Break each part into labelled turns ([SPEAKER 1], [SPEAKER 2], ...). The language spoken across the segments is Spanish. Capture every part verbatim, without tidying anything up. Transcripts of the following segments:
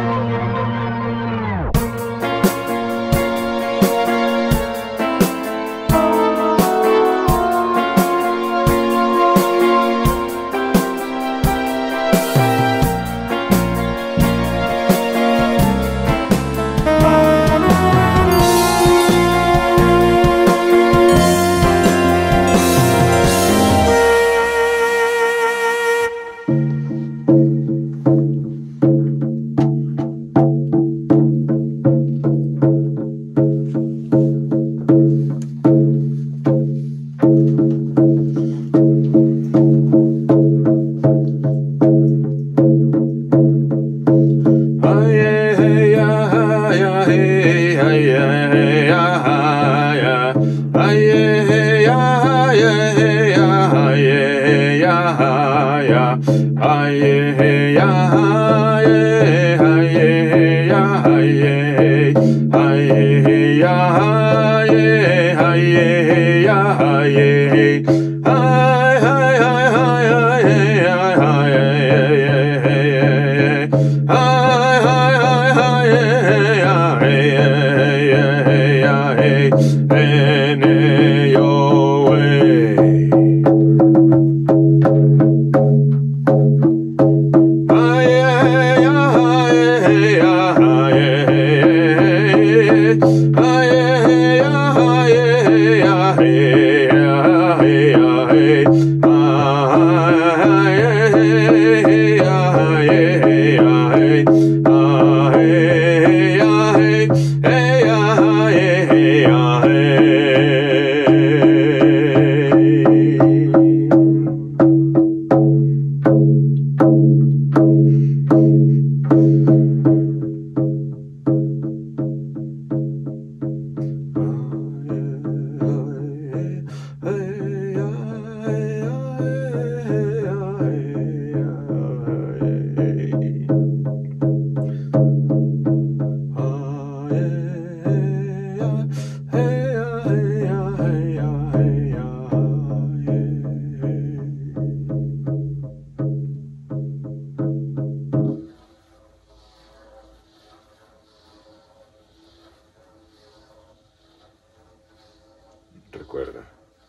[SPEAKER 1] Recuerda,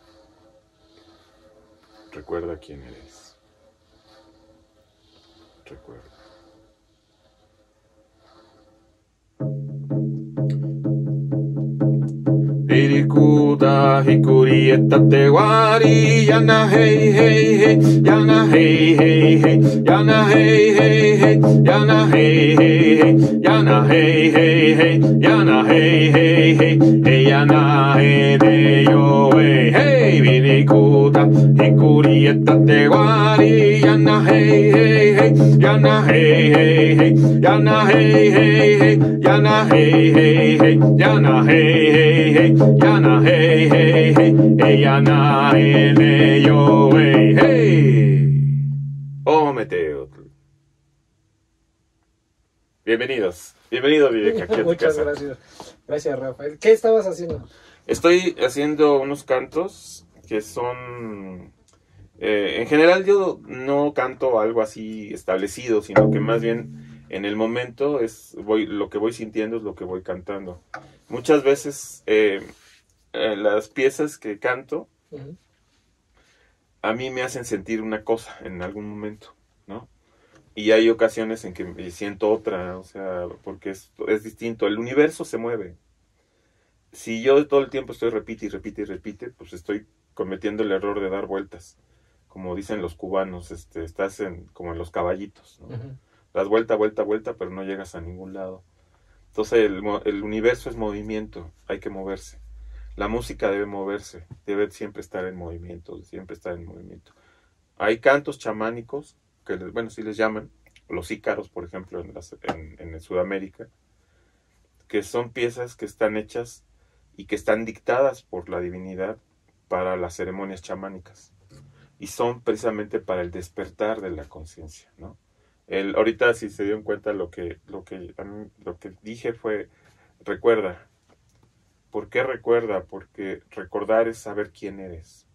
[SPEAKER 1] recuerda quién eres, recuerda. Irikuta hikuri etate wari yana hey hey hey yana hey hey hey yana hey hey hey yana hey hey hey yana hey hey hey yana hey hey hey hey yana hey de yo hey hey irikuta hikuri etate wari yana hey hey hey yana hey hey hey yana hey hey hey yana hey hey hey yana hey hey hey yana hey hey hey hey yana hey yo hey hey oh meteo. Bienvenidos, bienvenido Vivek aquí a tu
[SPEAKER 2] Muchas
[SPEAKER 1] casa.
[SPEAKER 2] gracias, gracias Rafael. ¿Qué estabas haciendo?
[SPEAKER 1] Estoy haciendo unos cantos que son eh, en general yo no canto algo así establecido, sino que más bien en el momento es voy lo que voy sintiendo es lo que voy cantando. Muchas veces eh, eh, las piezas que canto uh-huh. a mí me hacen sentir una cosa en algún momento, ¿no? Y hay ocasiones en que me siento otra, o sea, porque es, es distinto. El universo se mueve. Si yo todo el tiempo estoy repite y repite y repite, pues estoy cometiendo el error de dar vueltas. Como dicen los cubanos, este, estás en, como en los caballitos, ¿no? Uh-huh. Das vuelta, vuelta, vuelta, pero no llegas a ningún lado. Entonces el, el universo es movimiento, hay que moverse. La música debe moverse, debe siempre estar en movimiento, siempre estar en movimiento. Hay cantos chamánicos, que les, bueno, sí les llaman, los ícaros, por ejemplo, en, las, en, en Sudamérica, que son piezas que están hechas y que están dictadas por la divinidad para las ceremonias chamánicas. Y son precisamente para el despertar de la conciencia, ¿no? El, ahorita, si se dieron cuenta, lo que, lo, que, lo que dije fue, recuerda. ¿Por qué recuerda? Porque recordar es saber quién eres.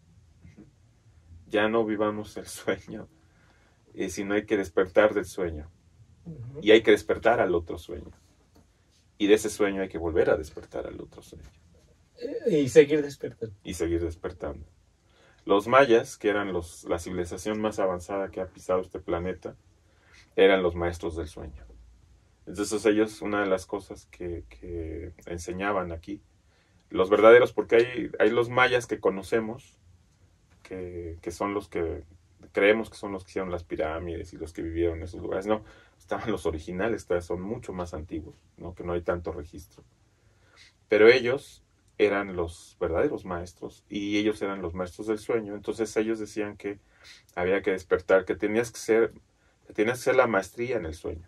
[SPEAKER 1] Ya no vivamos el sueño, eh, sino hay que despertar del sueño.
[SPEAKER 2] Uh-huh.
[SPEAKER 1] Y hay que despertar al otro sueño. Y de ese sueño hay que volver a despertar al otro sueño.
[SPEAKER 2] Y seguir despertando.
[SPEAKER 1] Y seguir despertando. Los mayas, que eran los, la civilización más avanzada que ha pisado este planeta, eran los maestros del sueño. Entonces ellos, una de las cosas que, que enseñaban aquí, los verdaderos, porque hay, hay los mayas que conocemos, que, que son los que creemos que son los que hicieron las pirámides y los que vivieron en esos lugares. No, estaban los originales, que son mucho más antiguos, ¿no? Que no hay tanto registro. Pero ellos eran los verdaderos maestros y ellos eran los maestros del sueño. Entonces ellos decían que había que despertar, que tenías que ser, que tenías que ser la maestría en el sueño.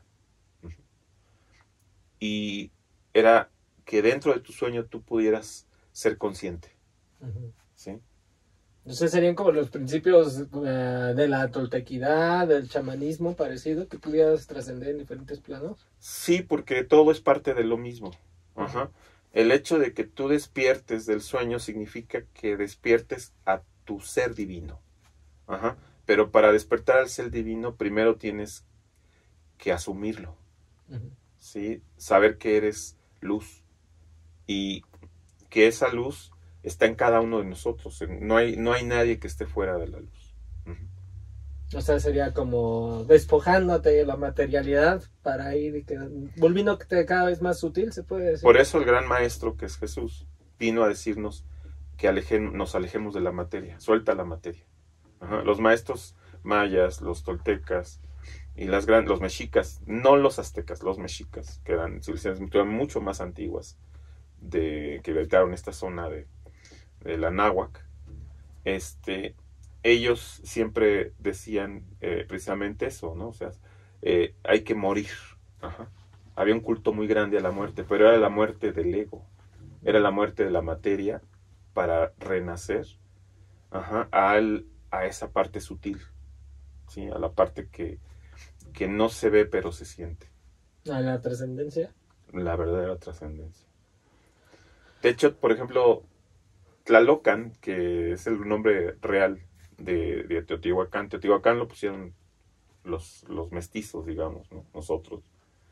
[SPEAKER 1] Y era que dentro de tu sueño tú pudieras ser consciente.
[SPEAKER 2] Uh-huh.
[SPEAKER 1] ¿Sí?
[SPEAKER 2] Entonces serían como los principios uh, de la toltequidad, del chamanismo parecido, que pudieras trascender en diferentes planos.
[SPEAKER 1] Sí, porque todo es parte de lo mismo. Ajá. El hecho de que tú despiertes del sueño significa que despiertes a tu ser divino. Ajá. Pero para despertar al ser divino, primero tienes que asumirlo.
[SPEAKER 2] Uh-huh.
[SPEAKER 1] ¿Sí? Saber que eres luz. Y que esa luz está en cada uno de nosotros. No hay, no hay nadie que esté fuera de la luz. Uh-huh.
[SPEAKER 2] O sea, sería como despojándote de la materialidad para ir volviéndote cada vez más sutil, se puede decir.
[SPEAKER 1] Por eso el gran maestro, que es Jesús, vino a decirnos que alejen, nos alejemos de la materia. Suelta la materia. Ajá. Los maestros mayas, los toltecas y las gran, los mexicas, no los aztecas, los mexicas, que eran civilizaciones mucho más antiguas, de, que habitaron esta zona de, de la náhuac, este, ellos siempre decían eh, precisamente eso, ¿no? O sea, eh, hay que morir. Ajá. Había un culto muy grande a la muerte, pero era la muerte del ego, era la muerte de la materia para renacer, ajá, al, a esa parte sutil, ¿sí? A la parte que, que no se ve pero se siente.
[SPEAKER 2] A la trascendencia.
[SPEAKER 1] La verdadera trascendencia. De hecho, por ejemplo, Tlalocan, que es el nombre real de, de Teotihuacán, Teotihuacán lo pusieron los, los mestizos, digamos, ¿no? Nosotros.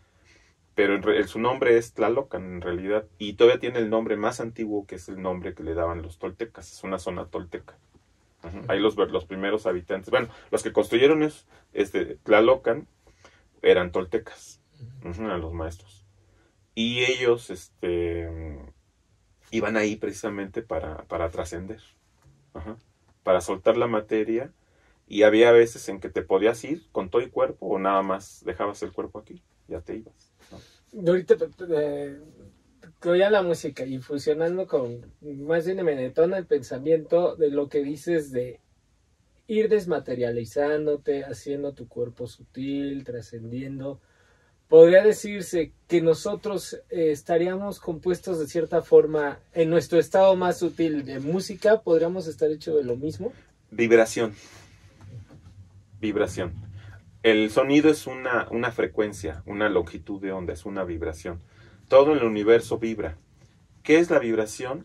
[SPEAKER 1] Pero en re, su nombre es Tlalocan en realidad, y todavía tiene el nombre más antiguo, que es el nombre que le daban los toltecas, es una zona tolteca. Uh-huh. Ahí los, los primeros habitantes, bueno, los que construyeron es, este, Tlalocan eran toltecas, uh-huh, eran los maestros. Y ellos este, iban ahí precisamente para, para trascender, uh-huh, para soltar la materia, y había veces en que te podías ir con todo el cuerpo o nada más dejabas el cuerpo aquí, ya te ibas, ¿no?
[SPEAKER 2] Y ahorita eh, que oía la música y fusionando con, más bien me detona el pensamiento de lo que dices de ir desmaterializándote, haciendo tu cuerpo sutil, trascendiendo. Podría decirse que nosotros eh, estaríamos compuestos de cierta forma en nuestro estado más sutil de música, podríamos estar hechos de lo mismo.
[SPEAKER 1] Vibración. Vibración. El sonido es una, una frecuencia, una longitud de onda, es una vibración. Todo en el universo vibra. ¿Qué es la vibración?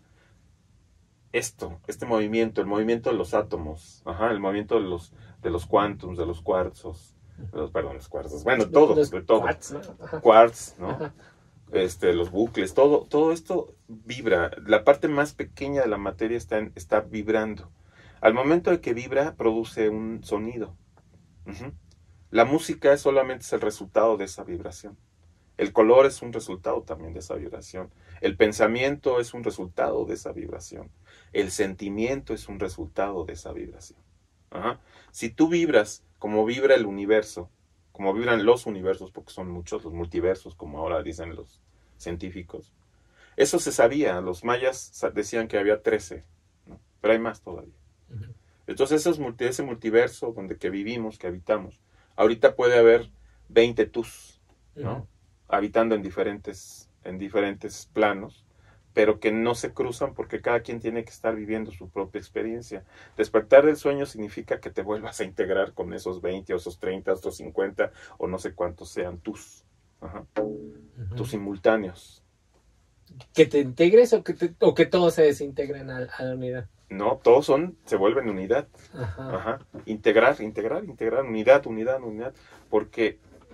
[SPEAKER 1] Esto, este movimiento, el movimiento de los átomos, ajá, el movimiento de los, de los quantums, de los cuarzos, de los, perdón, los cuarzos, bueno, todo,
[SPEAKER 2] Los
[SPEAKER 1] de todo.
[SPEAKER 2] quartz, ¿no? Ajá.
[SPEAKER 1] Quartz, ¿no?
[SPEAKER 2] Ajá.
[SPEAKER 1] Este, los bucles, todo, todo esto vibra. La parte más pequeña de la materia está, en, está vibrando. Al momento de que vibra, produce un sonido. Uh-huh. La música solamente es el resultado de esa vibración. El color es un resultado también de esa vibración. El pensamiento es un resultado de esa vibración. El sentimiento es un resultado de esa vibración. Ajá. Si tú vibras como vibra el universo, como vibran los universos, porque son muchos, los multiversos, como ahora dicen los científicos, eso se sabía. Los mayas decían que había trece, ¿no? Pero hay más todavía. Uh-huh. Entonces esos, ese multiverso donde que vivimos, que habitamos, ahorita puede haber veinte tus, ¿no? Uh-huh. Habitando en diferentes, en diferentes planos, pero que no se cruzan porque cada quien tiene que estar viviendo su propia experiencia. Despertar del sueño significa que te vuelvas a integrar con esos veinte, o esos treinta, o esos cincuenta, o no sé cuántos sean tus, ajá, uh-huh, tus simultáneos.
[SPEAKER 2] ¿Que te integres o que, te, o que todos se desintegren a, a la unidad?
[SPEAKER 1] No, todos son, se vuelven unidad. Ajá. Ajá. Integrar, integrar, integrar, unidad, unidad, unidad. Porque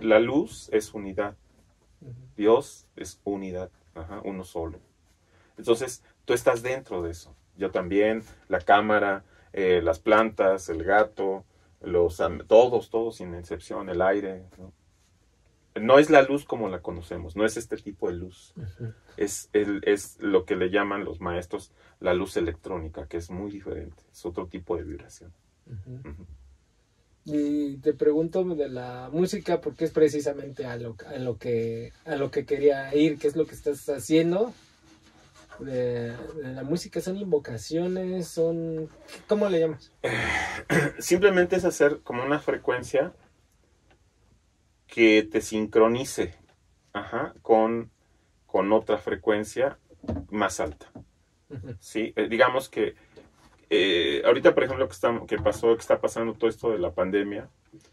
[SPEAKER 1] la luz es unidad.
[SPEAKER 2] Ujú.
[SPEAKER 1] Dios es unidad, ajá, uno solo. Entonces, tú estás dentro de eso. Yo también, la cámara, eh, las plantas, el gato, los, am- todos, todos sin excepción, el aire, ¿no? No es la luz como la conocemos, no es este tipo de luz.
[SPEAKER 2] Ujú.
[SPEAKER 1] Es, el, es lo que le llaman los maestros la luz electrónica, que es muy diferente, es otro tipo de vibración.
[SPEAKER 2] Ujú.
[SPEAKER 1] Ujú.
[SPEAKER 2] Y te pregunto de la música porque es precisamente a lo, a lo que a lo que quería ir, qué es lo que estás haciendo. De, de la música son invocaciones, son ¿cómo le llamas?
[SPEAKER 1] Simplemente es hacer como una frecuencia que te sincronice, ajá, con, con otra frecuencia más alta.
[SPEAKER 2] Ujú.
[SPEAKER 1] ¿Sí? Eh, digamos que eh, ahorita, por ejemplo, que, está, que pasó, que está pasando todo esto de la pandemia,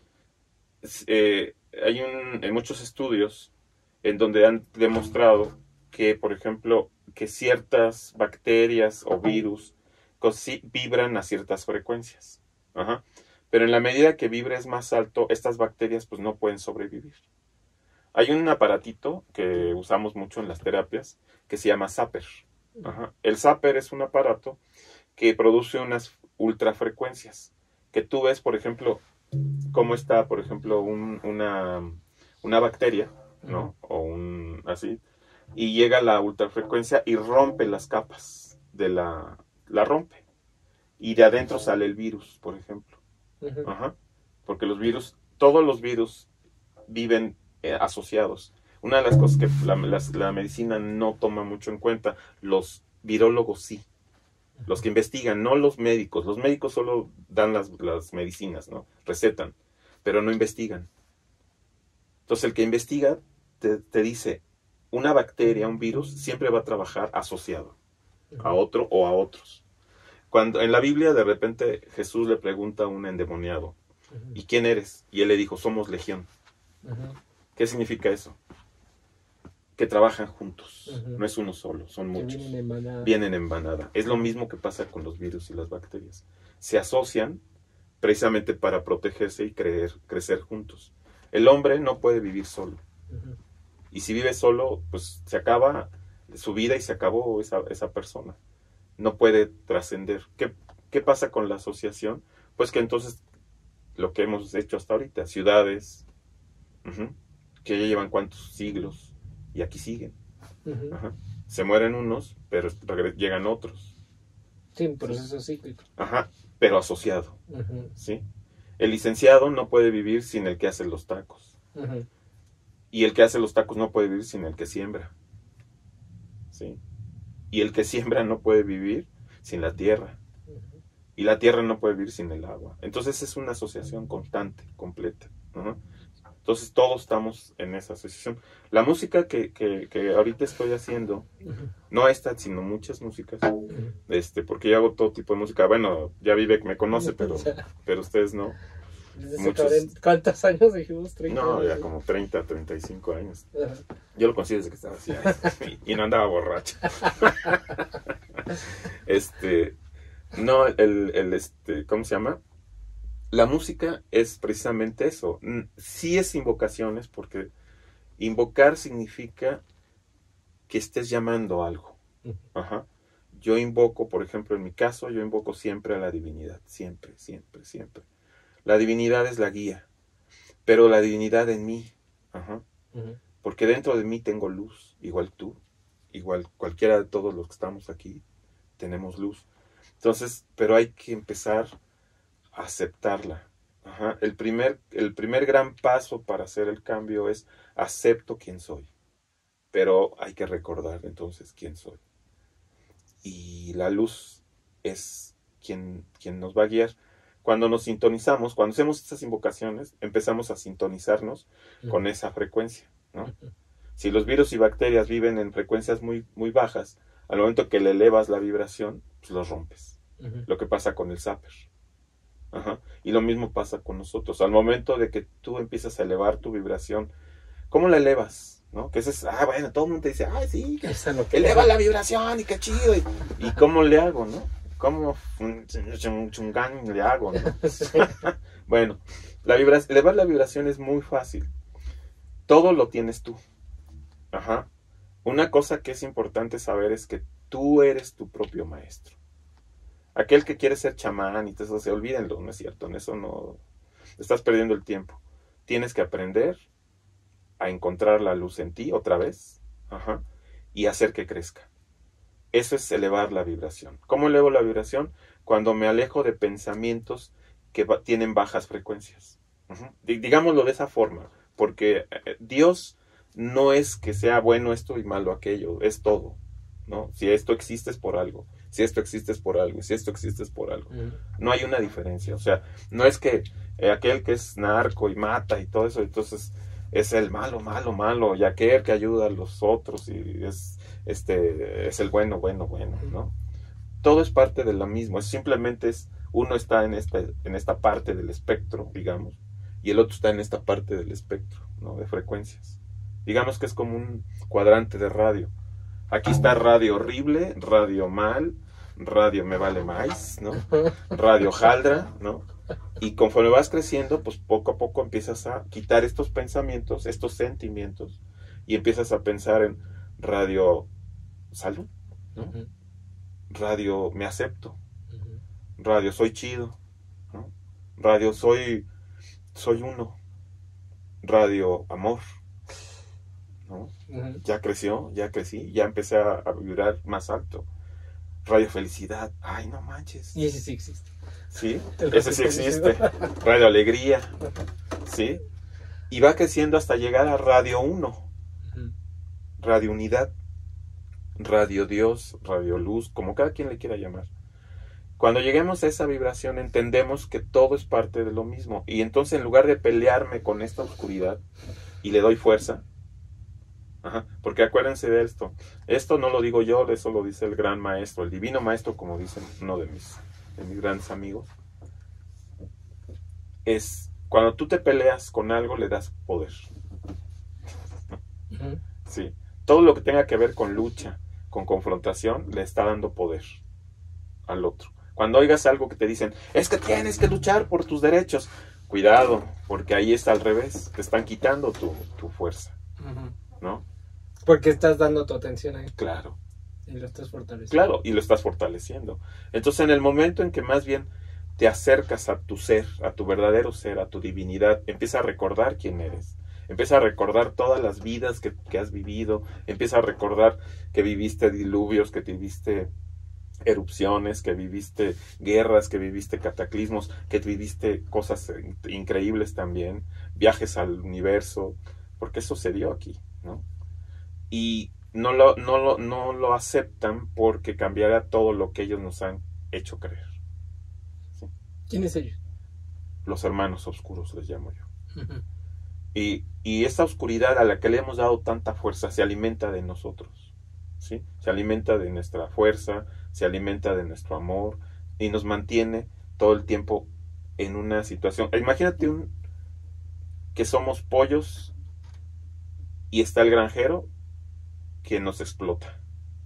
[SPEAKER 1] es, eh, hay un, en muchos estudios en donde han demostrado que, por ejemplo, que ciertas bacterias o virus cosi- vibran a ciertas frecuencias. Ajá. Pero en la medida que vibres más alto, estas bacterias pues no pueden sobrevivir. Hay un aparatito que usamos mucho en las terapias que se llama Zapper. Ajá. El Zapper es un aparato que produce unas ultrafrecuencias. Que tú ves, por ejemplo, cómo está, por ejemplo, un- una, una bacteria, ¿no? O un así, y llega a la ultrafrecuencia y rompe las capas de la, la rompe. Y de adentro sale el virus, por ejemplo.
[SPEAKER 2] Ujú.
[SPEAKER 1] Ajá. Porque los virus, todos los virus viven eh, asociados. Una de las cosas que la, las- la medicina no toma mucho en cuenta, los virólogos sí. Los que investigan, no los médicos. Los médicos solo dan las, las medicinas, ¿no? Recetan, pero no investigan. Entonces el que investiga te, te dice, una bacteria, un virus, siempre va a trabajar asociado a otro o a otros. Cuando en la Biblia de repente Jesús le pregunta a un endemoniado,
[SPEAKER 2] Ujú.
[SPEAKER 1] ¿y quién eres? Y él le dijo, somos legión.
[SPEAKER 2] Ujú.
[SPEAKER 1] ¿Qué significa eso? Que trabajan juntos.
[SPEAKER 2] Ujú.
[SPEAKER 1] No es uno solo, son
[SPEAKER 2] Que
[SPEAKER 1] muchos.
[SPEAKER 2] vienen en manada.
[SPEAKER 1] Vienen en manada. Es lo mismo que pasa con los virus y las bacterias. Se asocian precisamente para protegerse y creer, crecer juntos. El hombre no puede vivir solo.
[SPEAKER 2] Ujú.
[SPEAKER 1] Y si vive solo, pues se acaba su vida y se acabó esa, esa persona. No puede trascender. ¿Qué, ¿Qué pasa con la asociación? Pues que entonces lo que hemos hecho hasta ahorita, ciudades, uh-huh, que ya llevan cuántos siglos y aquí siguen.
[SPEAKER 2] Ujú.
[SPEAKER 1] Ajá. Se mueren unos, pero regre- llegan otros.
[SPEAKER 2] Sí, un proceso cíclico.
[SPEAKER 1] Ajá, pero asociado.
[SPEAKER 2] Ujú.
[SPEAKER 1] ¿Sí? El licenciado no puede vivir sin el que hace los tacos.
[SPEAKER 2] Ujú.
[SPEAKER 1] Y el que hace los tacos no puede vivir sin el que siembra. ¿Sí? Y el que siembra no puede vivir sin la tierra.
[SPEAKER 2] Ujú.
[SPEAKER 1] Y la tierra no puede vivir sin el agua. Entonces es una asociación constante, completa. Ajá. Entonces todos estamos en esa asociación. La música que, que, que ahorita estoy haciendo,
[SPEAKER 2] Ujú.
[SPEAKER 1] no esta, sino muchas músicas,
[SPEAKER 2] Ujú.
[SPEAKER 1] este, porque yo hago todo tipo de música. Bueno, ya Vive me conoce, pero, pero ustedes no.
[SPEAKER 2] Desde hace
[SPEAKER 1] Muchos,
[SPEAKER 2] cuarenta ¿cuántos años dijimos? treinta
[SPEAKER 1] no, ya
[SPEAKER 2] años,
[SPEAKER 1] como treinta, treinta y cinco años.
[SPEAKER 2] Ajá.
[SPEAKER 1] Yo lo considero desde que estaba así, y, y no andaba borracho. Este, no, el, el, este, ¿cómo se llama? La música es precisamente eso. Mm, Sí es invocaciones, porque invocar significa que estés llamando algo.
[SPEAKER 2] Ujú.
[SPEAKER 1] Ajá. Yo invoco, por ejemplo, en mi caso, yo invoco siempre a la divinidad. Siempre, siempre, siempre. La divinidad es la guía, pero la divinidad en mí. Ajá.
[SPEAKER 2] Ujú.
[SPEAKER 1] Porque dentro de mí tengo luz, igual tú, igual cualquiera de todos los que estamos aquí, tenemos luz. Entonces, pero hay que empezar a aceptarla. Ajá. El primer, el primer gran paso para hacer el cambio es acepto quién soy. Pero hay que recordar entonces quién soy. Y la luz es quien, quien nos va a guiar. Cuando nos sintonizamos, cuando hacemos estas invocaciones, empezamos a sintonizarnos
[SPEAKER 2] Ujú.
[SPEAKER 1] con esa frecuencia, ¿no?
[SPEAKER 2] Ujú.
[SPEAKER 1] Si los virus y bacterias viven en frecuencias muy, muy bajas, al momento que le elevas la vibración, pues los rompes.
[SPEAKER 2] Ujú.
[SPEAKER 1] Lo que pasa con el Zapper. Ajá. Y lo mismo pasa con nosotros. Al momento de que tú empiezas a elevar tu vibración, ¿cómo la elevas? ¿No? Que ese es, ah, bueno, todo el mundo te dice, ay, sí, que
[SPEAKER 2] Eso es lo que
[SPEAKER 1] eleva la vibración y qué chido. ¿Y, y cómo le hago, no? ¿Cómo chungán le hago, no?
[SPEAKER 2] Sí.
[SPEAKER 1] Bueno, la vibra elevar la vibración es muy fácil. todo lo tienes tú. Ajá. Una cosa que es importante saber es que tú eres tu propio maestro. Aquel que quiere ser chamán y todo eso, se olvídenlo, no es cierto, en eso no estás perdiendo el tiempo. Tienes que aprender a encontrar la luz en ti otra vez, ajá, y hacer que crezca. Eso es elevar la vibración. ¿Cómo elevo la vibración? Cuando me alejo de pensamientos que tienen bajas frecuencias. Uh-huh. Digámoslo de esa forma, porque Dios no es que sea bueno esto y malo aquello, es todo, ¿no? Si esto existe es por algo, si esto existe es por algo, y si esto existe es por algo. Uh-huh. No hay una diferencia, o sea, no es que eh, aquel que es narco y mata y todo eso, entonces es el malo, malo, malo, y aquel que ayuda a los otros y es, este, es el bueno, bueno, bueno, ¿no? Todo es parte de lo mismo, es simplemente es, uno está en esta, en esta parte del espectro, digamos, y el otro está en esta parte del espectro, ¿no? De frecuencias. Digamos que es como un cuadrante de radio. Aquí está radio horrible, radio mal, radio me vale más, ¿no? Radio jaldra, ¿no? Y conforme vas creciendo, pues poco a poco empiezas a quitar estos pensamientos, estos sentimientos, y empiezas a pensar en radio salud, ¿no? Uh-huh. Radio me acepto, uh-huh. Radio soy chido, ¿no? Radio soy, soy uno, radio amor, ¿no? Uh-huh. Ya creció, ya crecí, ya empecé a, a vibrar más alto. Radio felicidad, ay no manches.
[SPEAKER 2] Y ese sí existe.
[SPEAKER 1] Sí, ese sí existe. Radio alegría, ¿sí? Y va creciendo hasta llegar a radio uno, uh-huh. Radio unidad, radio Dios, radio luz, como cada quien le quiera llamar. Cuando lleguemos a esa vibración entendemos que todo es parte de lo mismo. Y entonces en lugar de pelearme con esta oscuridad y le doy fuerza, ajá, porque acuérdense de esto, esto no lo digo yo, eso lo dice el gran maestro, el divino maestro, como dicen uno de mis, de mis grandes amigos, es cuando tú te peleas con algo le das poder. Uh-huh. Sí, todo lo que tenga que ver con lucha, con confrontación, le está dando poder al otro. Cuando oigas algo que te dicen, es que tienes que luchar por tus derechos, cuidado, porque ahí está al revés, te están quitando tu, tu fuerza, uh-huh. ¿No?
[SPEAKER 2] Porque estás dando tu atención ahí.
[SPEAKER 1] Claro.
[SPEAKER 2] Y lo estás fortaleciendo.
[SPEAKER 1] Claro, y lo estás fortaleciendo. Entonces, en el momento en que más bien te acercas a tu ser, a tu verdadero ser, a tu divinidad, empieza a recordar quién eres. Empieza a recordar todas las vidas que, que has vivido. Empieza a recordar que viviste diluvios, que viviste erupciones, que viviste guerras, que viviste cataclismos, que viviste cosas increíbles también, viajes al universo, porque eso se dio aquí, ¿no? Y no lo, no lo, no lo aceptan porque cambiará todo lo que ellos nos han hecho creer. ¿Sí?
[SPEAKER 2] ¿Quiénes ellos?
[SPEAKER 1] Los hermanos oscuros les llamo yo. Uh-huh. Y, y esa oscuridad a la que le hemos dado tanta fuerza se alimenta de nosotros, ¿sí? Se alimenta de nuestra fuerza, se alimenta de nuestro amor y nos mantiene todo el tiempo en una situación. Imagínate un, que somos pollos y está el granjero que nos explota.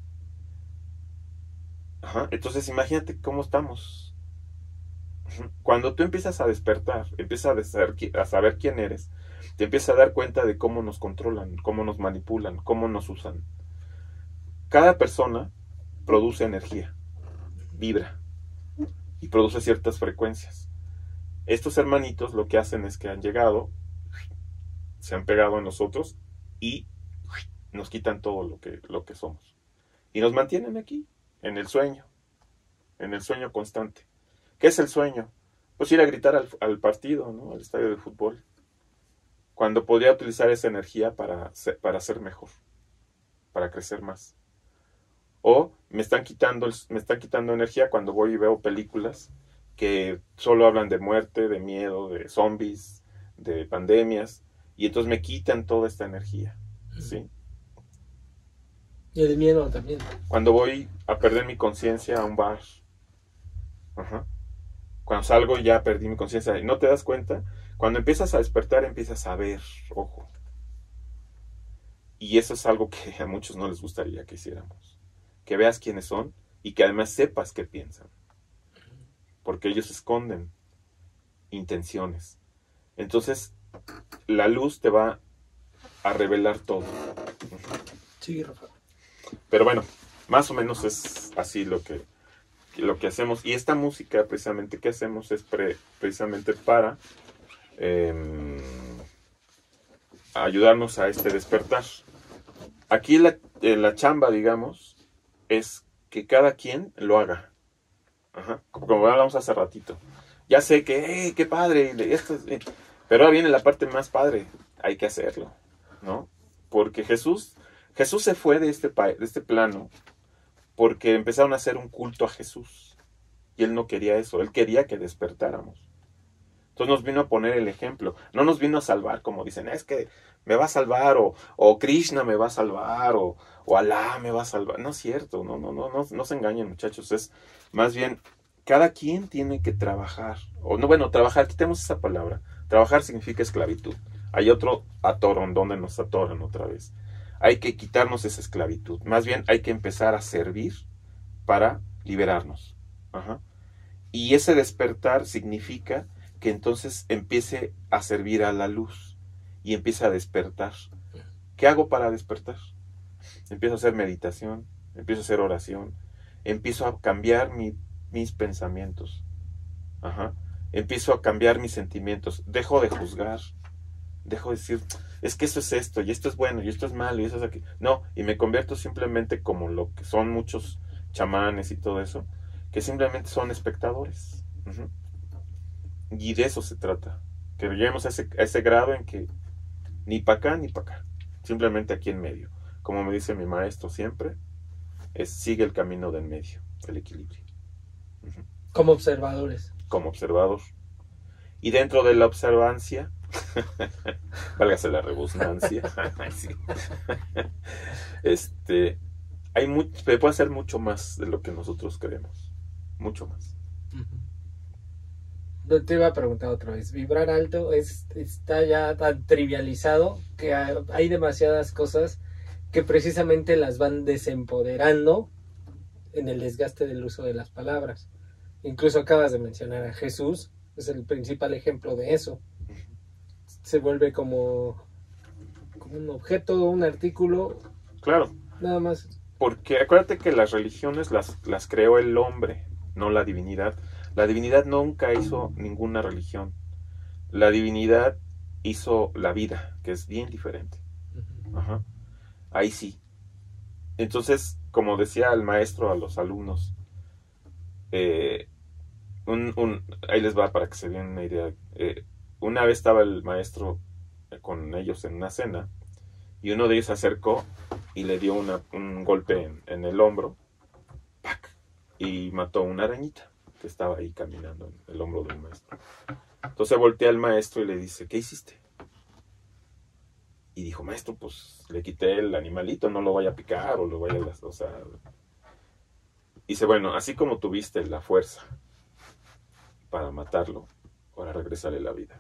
[SPEAKER 1] Ajá. Entonces imagínate cómo estamos. Cuando tú empiezas a despertar, empiezas a saber, a saber quién eres, te empiezas a dar cuenta de cómo nos controlan, cómo nos manipulan, cómo nos usan. Cada persona produce energía, vibra y produce ciertas frecuencias. Estos hermanitos lo que hacen es que han llegado, se han pegado a nosotros y nos quitan todo lo que, lo que somos. Y nos mantienen aquí, en el sueño, en el sueño constante. ¿Qué es el sueño? Pues ir a gritar al, al partido, ¿no? Al estadio de fútbol. Cuando podría utilizar esa energía para ser, para ser mejor, para crecer más. O me están quitando, me están quitando energía cuando voy y veo películas que solo hablan de muerte, de miedo, de zombies, de pandemias, y entonces me quitan toda esta energía, ¿sí?
[SPEAKER 2] Y el miedo también.
[SPEAKER 1] Cuando voy a perder mi conciencia a un bar, ajá. Cuando salgo ya perdí mi conciencia y no te das cuenta, cuando empiezas a despertar empiezas a ver, ojo. Y eso es algo que a muchos no les gustaría que hiciéramos. Que veas quiénes son y que además sepas qué piensan. Porque ellos esconden intenciones. Entonces, la luz te va a revelar todo.
[SPEAKER 2] Sí, Rafa.
[SPEAKER 1] Pero bueno, más o menos es así lo que, lo que hacemos. Y esta música, precisamente, que hacemos es pre, precisamente para eh, ayudarnos a este despertar. Aquí la, eh, la chamba, digamos, es que cada quien lo haga. Ajá. Como hablamos hace ratito. Ya sé que, hey, qué padre, esto es, eh. pero ahora viene la parte más padre. Hay que hacerlo, ¿no? Porque Jesús, Jesús se fue de este, de este plano porque empezaron a hacer un culto a Jesús. Y Él no quería eso, Él quería que despertáramos. Entonces nos vino a poner el ejemplo. No nos vino a salvar, como dicen, es que me va a salvar, o, o Krishna me va a salvar, o, o Alá me va a salvar. No es cierto, no, no, no, no, no se engañen, muchachos. Es más bien, cada quien tiene que trabajar. O no, bueno, trabajar, quitemos esa palabra. Trabajar significa esclavitud. Hay otro atorón donde nos atoran otra vez. Hay que quitarnos esa esclavitud. Más bien hay que empezar a servir para liberarnos. Ajá. Y ese despertar significa que entonces empiece a servir a la luz y empiece a despertar. ¿Qué hago para despertar? Empiezo a hacer meditación, empiezo a hacer oración, empiezo a cambiar mi, mis pensamientos. Ajá. Empiezo a cambiar mis sentimientos. Dejo de juzgar. Dejo de decir, es que eso es esto, y esto es bueno, y esto es malo, y eso es aquí. No, y me convierto simplemente como lo que son muchos chamanes y todo eso, que simplemente son espectadores. Uh-huh. Y de eso se trata. Que lleguemos a ese, a ese grado en que ni para acá ni para acá. Simplemente aquí en medio. Como me dice mi maestro siempre, es sigue el camino del medio, el equilibrio. Uh-huh.
[SPEAKER 2] Como observadores.
[SPEAKER 1] Como observador. Y dentro de la observancia, válgase la redundancia, sí. este, hay mucho, se puede hacer mucho más de lo que nosotros creemos. Mucho más.
[SPEAKER 2] Uh-huh. Te iba a preguntar otra vez. Vibrar alto es, está ya tan trivializado que hay demasiadas cosas que precisamente las van desempoderando en el desgaste del uso de las palabras. Incluso acabas de mencionar a Jesús, es el principal ejemplo de eso. Se vuelve como, como un objeto, un artículo.
[SPEAKER 1] Claro.
[SPEAKER 2] Nada más.
[SPEAKER 1] Porque acuérdate que las religiones las, las creó el hombre, no la divinidad. La divinidad nunca hizo ninguna religión. La divinidad hizo la vida, que es bien diferente. Uh-huh. Ajá. Ahí sí. Entonces, como decía el maestro a los alumnos, eh, un, un, ahí les va para que se den una idea. Eh, una vez estaba el maestro con ellos en una cena y uno de ellos se acercó y le dio una, un golpe en, en el hombro, ¡pac!, y mató una arañita que estaba ahí caminando en el hombro del maestro. Entonces voltea al maestro y le dice, ¿qué hiciste? Y dijo, maestro, pues le quité el animalito, no lo vaya a picar o lo vaya a... O sea... Dice, bueno, así como tuviste la fuerza para matarlo, ahora regresale la vida.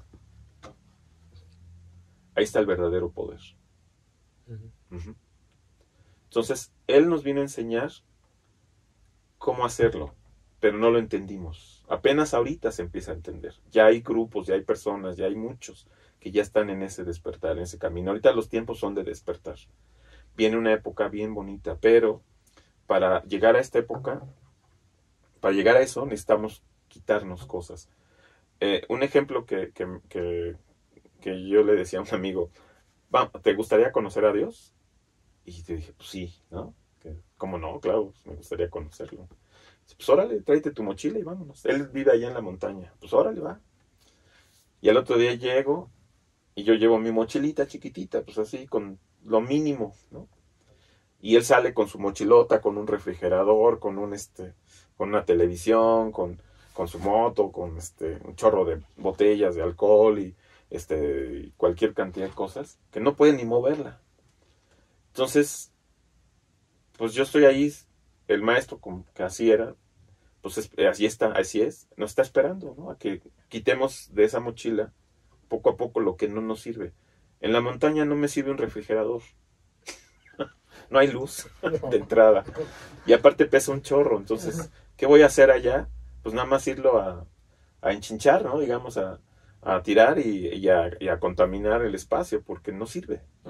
[SPEAKER 1] Ahí está el verdadero poder. Uh-huh. Uh-huh. Entonces, él nos vino a enseñar cómo hacerlo, pero no lo entendimos. Apenas ahorita se empieza a entender. Ya hay grupos, ya hay personas, ya hay muchos que ya están en ese despertar, en ese camino. Ahorita los tiempos son de despertar. Viene una época bien bonita, pero para llegar a esta época, para llegar a eso, necesitamos quitarnos cosas. Eh, un ejemplo que, que, que, que yo le decía a un amigo, ¿te gustaría conocer a Dios? Y te dije, pues sí, ¿no? ¿Cómo no? Claro, me gustaría conocerlo. Pues órale, tráete tu mochila y vámonos. Él vive allá en la montaña. Pues órale, va. Y al otro día llego y yo llevo mi mochilita chiquitita, pues así, con lo mínimo, ¿no? Y él sale con su mochilota, con un refrigerador, con un este, con una televisión, con, con su moto, con este, un chorro de botellas de alcohol y este, cualquier cantidad de cosas, que no puede ni moverla. Entonces, pues yo estoy ahí, el maestro, como que así era, pues es, así está, así es, nos está esperando, ¿no? A que quitemos de esa mochila poco a poco lo que no nos sirve. En la montaña no me sirve un refrigerador. No hay luz de entrada. Y aparte pesa un chorro. Entonces, ¿qué voy a hacer allá? Pues nada más irlo a, a enchinchar, ¿no? Digamos, a, a tirar y, y, a, y a contaminar el espacio, porque no sirve.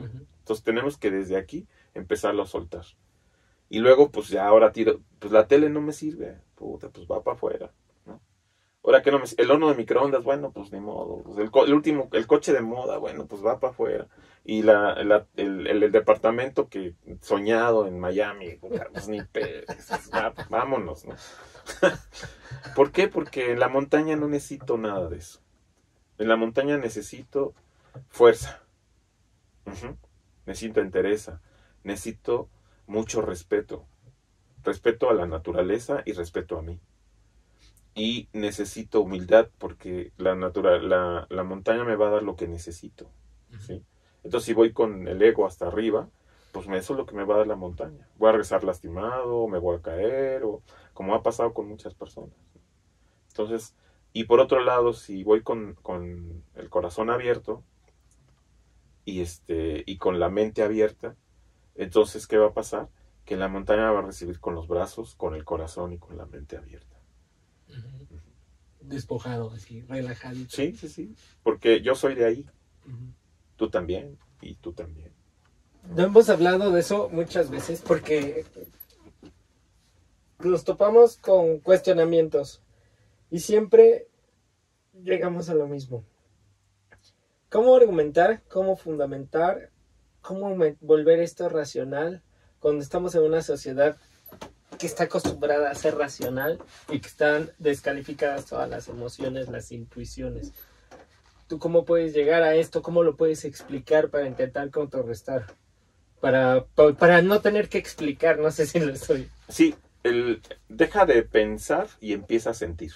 [SPEAKER 2] Uh-huh.
[SPEAKER 1] Entonces tenemos que desde aquí empezarlo a soltar. Y luego, pues ya ahora tiro, pues la tele no me sirve, puta, pues va para afuera, ¿no? Ahora que no me, el horno de microondas, bueno, pues ni modo. Pues el, co el último, el coche de moda, bueno, pues va para afuera. Y la, la el, el, el departamento que soñado en Miami, pues ni pe, va, vámonos, ¿no? ¿Por qué? Porque en la montaña no necesito nada de eso. En la montaña necesito fuerza. Uh-huh. Necesito entereza. Necesito mucho respeto. Respeto a la naturaleza y respeto a mí. Y necesito humildad porque la, natura, la, la montaña me va a dar lo que necesito, ¿sí? Entonces si voy con el ego hasta arriba, pues eso es lo que me va a dar la montaña. Voy a regresar lastimado, me voy a caer, o como ha pasado con muchas personas. Entonces, y por otro lado, si voy con, con el corazón abierto y, este, y con la mente abierta, entonces, ¿qué va a pasar? Que la montaña va a recibir con los brazos, con el corazón y con la mente abierta.
[SPEAKER 2] Uh-huh. Despojado, así, relajadito.
[SPEAKER 1] Sí, sí, sí, porque yo soy de ahí.
[SPEAKER 2] Uh-huh.
[SPEAKER 1] Tú también, y tú también.
[SPEAKER 2] No hemos hablado de eso muchas veces porque nos topamos con cuestionamientos y siempre llegamos a lo mismo. ¿Cómo argumentar? ¿Cómo fundamentar? ¿Cómo volver esto racional cuando estamos en una sociedad que está acostumbrada a ser racional y que están descalificadas todas las emociones, las intuiciones? ¿Tú cómo puedes llegar a esto? ¿Cómo lo puedes explicar para intentar contrarrestar? Para, para, para no tener que explicar, no sé si lo estoy.
[SPEAKER 1] Sí, el, deja de pensar y empieza a sentir.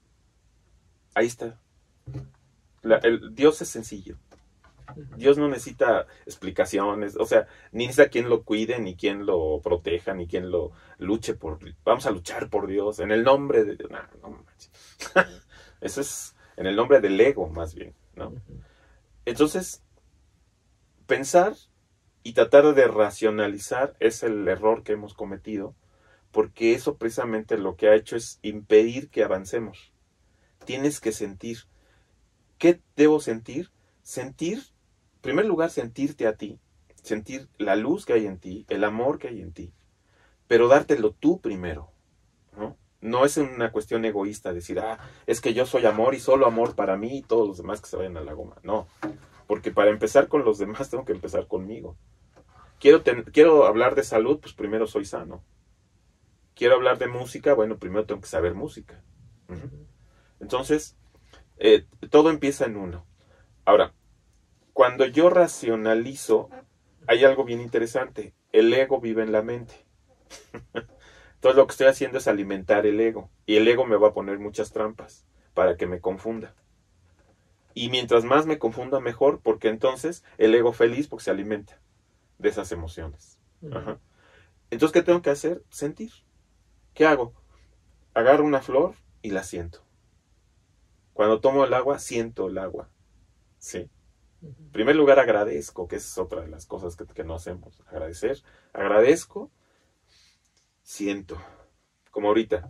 [SPEAKER 1] Ahí está. La, el, Dios es sencillo. Dios no necesita explicaciones, o sea, ni necesita quien lo cuide, ni quien lo proteja, ni quien lo luche por... Vamos a luchar por Dios, en el nombre de... No, no manches. Eso es en el nombre del ego, más bien, ¿no? Entonces, pensar y tratar de racionalizar es el error que hemos cometido, porque eso precisamente lo que ha hecho es impedir que avancemos. Tienes que sentir. ¿Qué debo sentir? Sentir, en primer lugar, sentirte a ti, sentir la luz que hay en ti, el amor que hay en ti, pero dártelo tú primero, ¿no? No es una cuestión egoísta decir, ah, es que yo soy amor y solo amor para mí y todos los demás que se vayan a la goma. No, porque para empezar con los demás tengo que empezar conmigo. Quiero, ten, quiero hablar de salud, pues primero soy sano. Quiero hablar de música, bueno, primero tengo que saber música. Uh-huh. Entonces, eh, todo empieza en uno. Ahora, cuando yo racionalizo, hay algo bien interesante. El ego vive en la mente. Entonces lo que estoy haciendo es alimentar el ego. Y el ego me va a poner muchas trampas para que me confunda. Y mientras más me confunda, mejor, porque entonces el ego feliz porque se alimenta de esas emociones. Uh-huh. Ajá. Entonces, ¿qué tengo que hacer? Sentir. ¿Qué hago? Agarro una flor y la siento. Cuando tomo el agua, siento el agua. Sí. En primer lugar, agradezco, que es otra de las cosas que, que no hacemos. Agradecer. Agradezco. Siento. Como ahorita.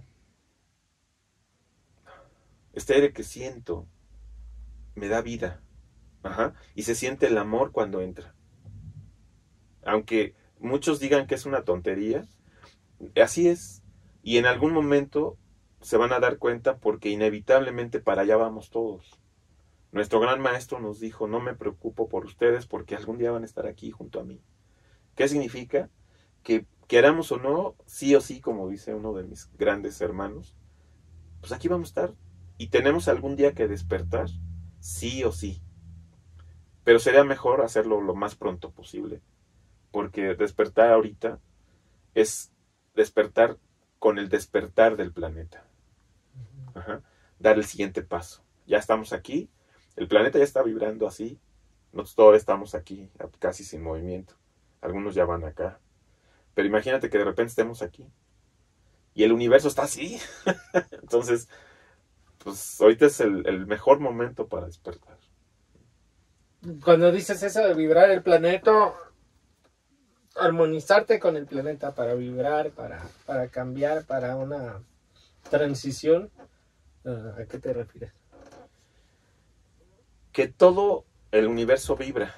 [SPEAKER 1] Este aire que siento me da vida. Ajá. Y se siente el amor cuando entra. Aunque muchos digan que es una tontería, así es. Y en algún momento se van a dar cuenta porque inevitablemente para allá vamos todos. Nuestro gran maestro nos dijo, no me preocupo por ustedes porque algún día van a estar aquí junto a mí. ¿Qué significa? Que queramos o no, sí o sí, como dice uno de mis grandes hermanos, pues aquí vamos a estar. Y tenemos algún día que despertar, sí o sí. Pero sería mejor hacerlo lo más pronto posible. Porque despertar ahorita es despertar con el despertar del planeta. Ajá. Dar el siguiente paso. Ya estamos aquí. El planeta ya está vibrando así. Nosotros todavía estamos aquí, casi sin movimiento. Algunos ya van acá. Pero imagínate que de repente estemos aquí. Y el universo está así. Entonces, pues ahorita es el, el mejor momento para despertar.
[SPEAKER 2] Cuando dices eso de vibrar el planeta, armonizarte con el planeta para vibrar, para, para cambiar, para una transición, ¿a qué te refieres?
[SPEAKER 1] Que todo el universo vibra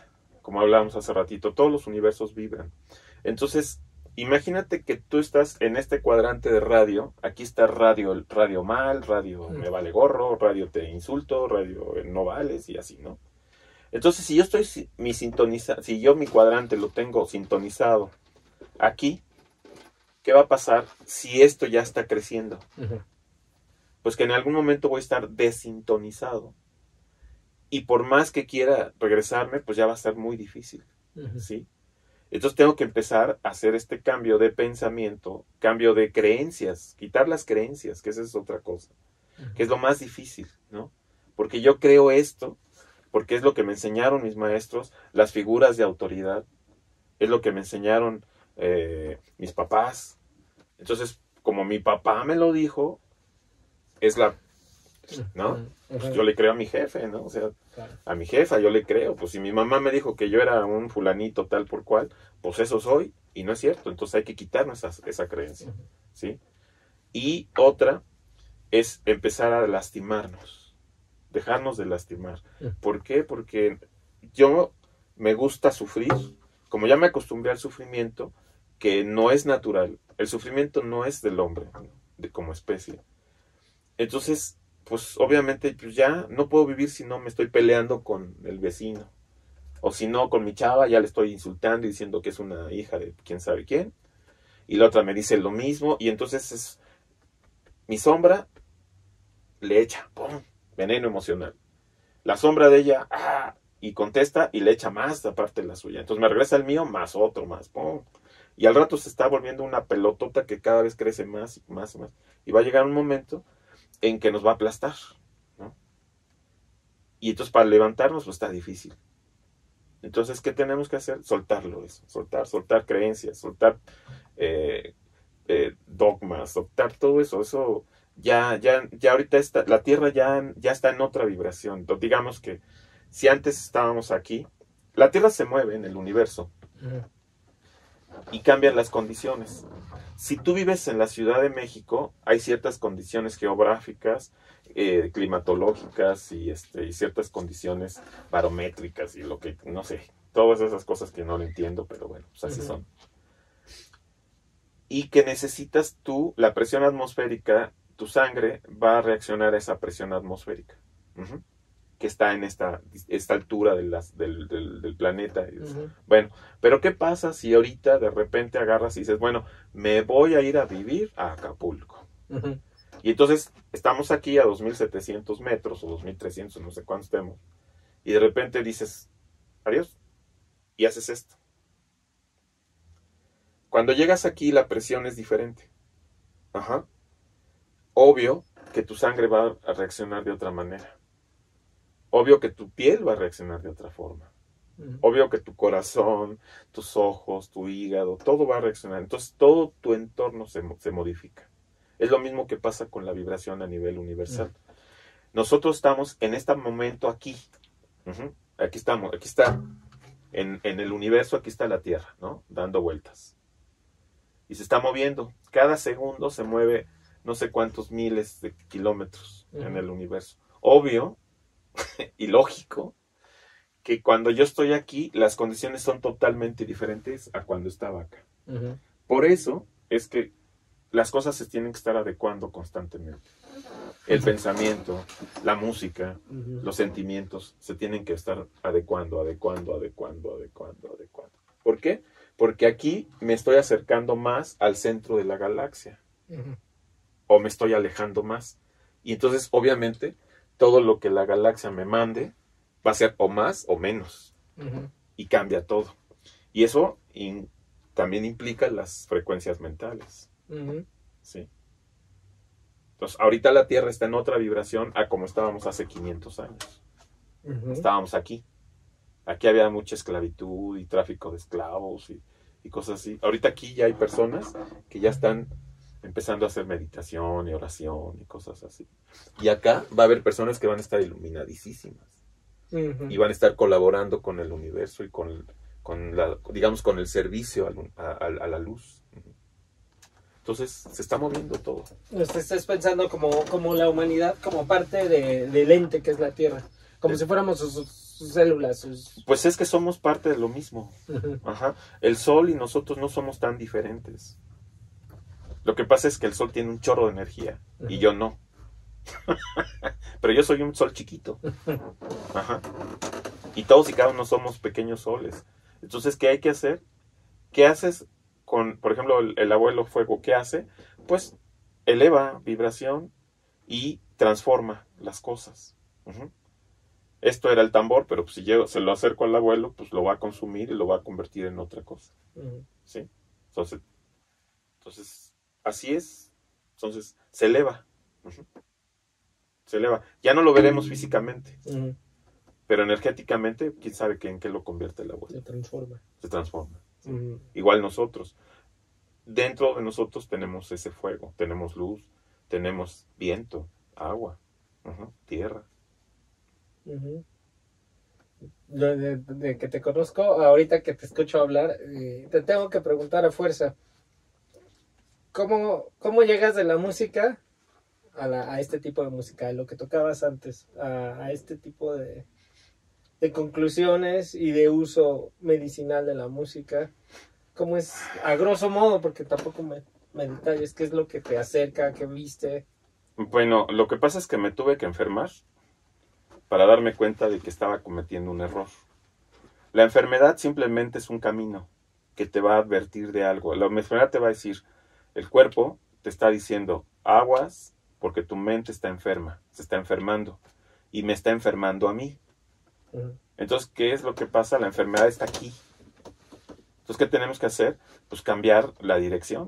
[SPEAKER 1] como hablábamos hace ratito, todos los universos vibran. Entonces, imagínate que tú estás en este cuadrante de radio, aquí está radio, radio mal, radio me vale gorro, radio te insulto, radio no vales y así, ¿no? Entonces, si yo estoy mi sintoniza, si yo mi cuadrante lo tengo sintonizado aquí, ¿qué va a pasar si esto ya está creciendo? Uh-huh. Pues que en algún momento voy a estar desintonizado. Y por más que quiera regresarme, pues ya va a ser muy difícil, uh-huh. ¿sí? Entonces tengo que empezar a hacer este cambio de pensamiento, cambio de creencias, quitar las creencias, que esa es otra cosa, uh-huh. que es lo más difícil, ¿no? Porque yo creo esto, porque es lo que me enseñaron mis maestros, las figuras de autoridad, es lo que me enseñaron eh, mis papás. Entonces, como mi papá me lo dijo, es la, ¿no? Pues yo le creo a mi jefe, ¿no? O sea, a mi jefa yo le creo. Pues si mi mamá me dijo que yo era un fulanito tal por cual, pues eso soy, y no es cierto. Entonces hay que quitarnos esa, esa creencia, ¿sí? Y otra es empezar a lastimarnos, dejarnos de lastimar. ¿Por qué? Porque yo me gusta sufrir, como ya me acostumbré al sufrimiento, que no es natural. El sufrimiento no es del hombre, ¿no? de, como especie. Entonces, pues obviamente pues ya no puedo vivir si no me estoy peleando con el vecino. O si no, con mi chava ya le estoy insultando y diciendo que es una hija de quién sabe quién. Y la otra me dice lo mismo. Y entonces es mi sombra le echa, ¡pum!, veneno emocional. La sombra de ella, ¡ah!, y contesta y le echa más aparte de la suya. Entonces me regresa el mío, más otro, más, ¡pum! Y al rato se está volviendo una pelotota que cada vez crece más y más y más. Y va a llegar un momento en que nos va a aplastar, ¿no? Y entonces para levantarnos pues está difícil. Entonces, ¿qué tenemos que hacer? Soltarlo eso, soltar, soltar creencias, soltar eh, eh, dogmas, soltar todo eso. Eso ya, ya, ya ahorita está, la Tierra ya, ya está en otra vibración. Entonces, digamos que si antes estábamos aquí, la Tierra se mueve en el universo y cambian las condiciones. Si tú vives en la Ciudad de México, hay ciertas condiciones geográficas, eh, climatológicas y, este, y ciertas condiciones barométricas y lo que, no sé, todas esas cosas que no lo entiendo, pero bueno, pues así uh-huh. son. Y que necesitas tú, la presión atmosférica, tu sangre va a reaccionar a esa presión atmosférica, uh-huh. que está en esta, esta altura de las, del, del, del planeta. Uh-huh. Bueno, pero ¿qué pasa si ahorita de repente agarras y dices, bueno, me voy a ir a vivir a Acapulco? Uh-huh. Y entonces estamos aquí a dos mil setecientos metros o dos mil trescientos, no sé cuánto estemos, y de repente dices, adiós, y haces esto. Cuando llegas aquí la presión es diferente. Ajá. Obvio que tu sangre va a reaccionar de otra manera. Obvio que tu piel va a reaccionar de otra forma. Uh-huh. Obvio que tu corazón, tus ojos, tu hígado, todo va a reaccionar. Entonces todo tu entorno se, se modifica. Es lo mismo que pasa con la vibración a nivel universal. Uh-huh. Nosotros estamos en este momento aquí. Uh-huh. Aquí estamos, aquí está. En, en el universo, aquí está la Tierra, ¿no? Dando vueltas. Y se está moviendo. Cada segundo se mueve no sé cuántos miles de kilómetros uh-huh. en el universo. Obvio y lógico que cuando yo estoy aquí las condiciones son totalmente diferentes a cuando estaba acá. Uh-huh. Por eso es que las cosas se tienen que estar adecuando constantemente. El uh-huh. pensamiento, la música, uh-huh. los sentimientos se tienen que estar adecuando, adecuando, adecuando, adecuando, adecuando. ¿Por qué? Porque aquí me estoy acercando más al centro de la galaxia. Uh-huh. O me estoy alejando más. Y entonces, obviamente, todo lo que la galaxia me mande va a ser o más o menos. Uh-huh. Y cambia todo. Y eso in, también implica las frecuencias mentales. Uh-huh. ¿Sí? Entonces, ahorita la Tierra está en otra vibración a como estábamos hace quinientos años. Uh-huh. Estábamos aquí. Aquí había mucha esclavitud y tráfico de esclavos y, y cosas así. Ahorita aquí ya hay personas que ya están empezando a hacer meditación y oración y cosas así. Y acá va a haber personas que van a estar iluminadísimas. Uh-huh. Y van a estar colaborando con el universo y con, con la, digamos, con el servicio a, a, a la luz. Entonces, se está moviendo todo.
[SPEAKER 2] Estás pensando como, como la humanidad, como parte de, del ente que es la Tierra. Como sí. si fuéramos sus, sus células, sus...
[SPEAKER 1] Pues es que somos parte de lo mismo.
[SPEAKER 2] Uh-huh.
[SPEAKER 1] Ajá. El sol y nosotros no somos tan diferentes. Lo que pasa es que el sol tiene un chorro de energía uh-huh. y yo no. Pero yo soy un sol chiquito. Ajá. Y todos y cada uno somos pequeños soles. Entonces, ¿qué hay que hacer? ¿Qué haces con, por ejemplo, el, el abuelo fuego? ¿Qué hace? Pues eleva vibración y transforma las cosas. Uh-huh. Esto era el tambor, pero pues, si yo se lo acerco al abuelo, pues lo va a consumir y lo va a convertir en otra cosa. Uh-huh. ¿Sí? Entonces, entonces, así es. Entonces, se eleva. Uh-huh. Se eleva. Ya no lo veremos físicamente. Uh-huh. Pero energéticamente, quién sabe que en qué lo convierte el abuelo.
[SPEAKER 2] Se transforma.
[SPEAKER 1] Se transforma. ¿Sí?
[SPEAKER 2] Uh-huh.
[SPEAKER 1] Igual nosotros. Dentro de nosotros tenemos ese fuego, tenemos luz, tenemos viento, agua, uh-huh, tierra.
[SPEAKER 2] Uh-huh. De, de, de que te conozco, ahorita que te escucho hablar, eh, te tengo que preguntar a fuerza, ¿cómo, cómo llegas de la música a, la, a este tipo de música, a lo que tocabas antes, a, a este tipo de, de conclusiones y de uso medicinal de la música? ¿Cómo es, a grosso modo, porque tampoco me, me detalles qué es lo que te acerca, qué viste?
[SPEAKER 1] Bueno, lo que pasa es que me tuve que enfermar para darme cuenta de que estaba cometiendo un error. La enfermedad simplemente es un camino que te va a advertir de algo. La enfermedad te va a decir, el cuerpo te está diciendo, aguas, porque tu mente está enferma, se está enfermando, y me está enfermando a mí. Uh-huh. Entonces, ¿qué es lo que pasa? La enfermedad está aquí. Entonces, ¿qué tenemos que hacer? Pues cambiar la dirección.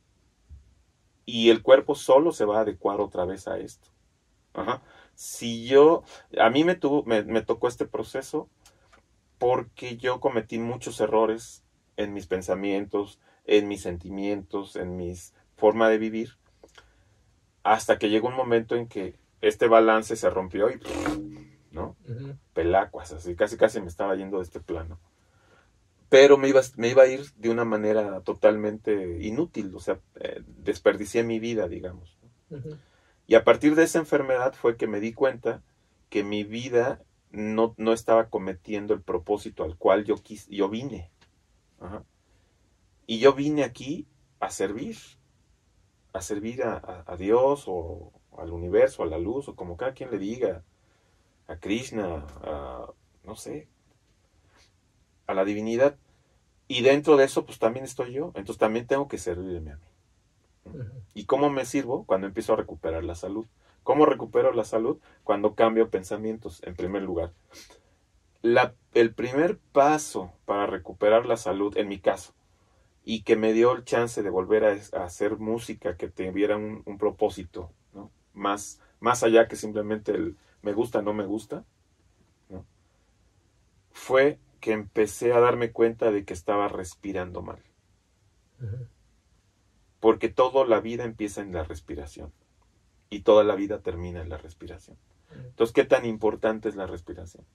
[SPEAKER 1] Y el cuerpo solo se va a adecuar otra vez a esto. Ajá. Si yo, a mí me, tuvo, me, me tocó este proceso porque yo cometí muchos errores en mis pensamientos, en mis sentimientos, en mi forma de vivir, hasta que llegó un momento en que este balance se rompió y, ¿no? Uh-huh. Pelacuas, así, casi casi me estaba yendo de este plano. Pero me iba, me iba a ir de una manera totalmente inútil, o sea, eh, desperdicié mi vida, digamos. Uh-huh. Y a partir de esa enfermedad fue que me di cuenta que mi vida no, no estaba cometiendo el propósito al cual yo, quis, yo vine. Ajá. Y yo vine aquí a servir, a servir a, a, a Dios o al universo, a la luz, o como cada quien le diga, a Krishna, a, no sé, a la divinidad. Y dentro de eso, pues también estoy yo. Entonces también tengo que servirme a mí. Uh-huh. ¿Y cómo me sirvo? Cuando empiezo a recuperar la salud. ¿Cómo recupero la salud? Cuando cambio pensamientos, en primer lugar. La, el primer paso para recuperar la salud, en mi caso, y que me dio el chance de volver a, a hacer música que tuviera un, un propósito, ¿no? Más, más allá que simplemente el me gusta, no me gusta, ¿no? Fue que empecé a darme cuenta de que estaba respirando mal. Uh-huh. Porque toda la vida empieza en la respiración. Y toda la vida termina en la respiración. Uh-huh. Entonces, ¿qué tan importante es la respiración?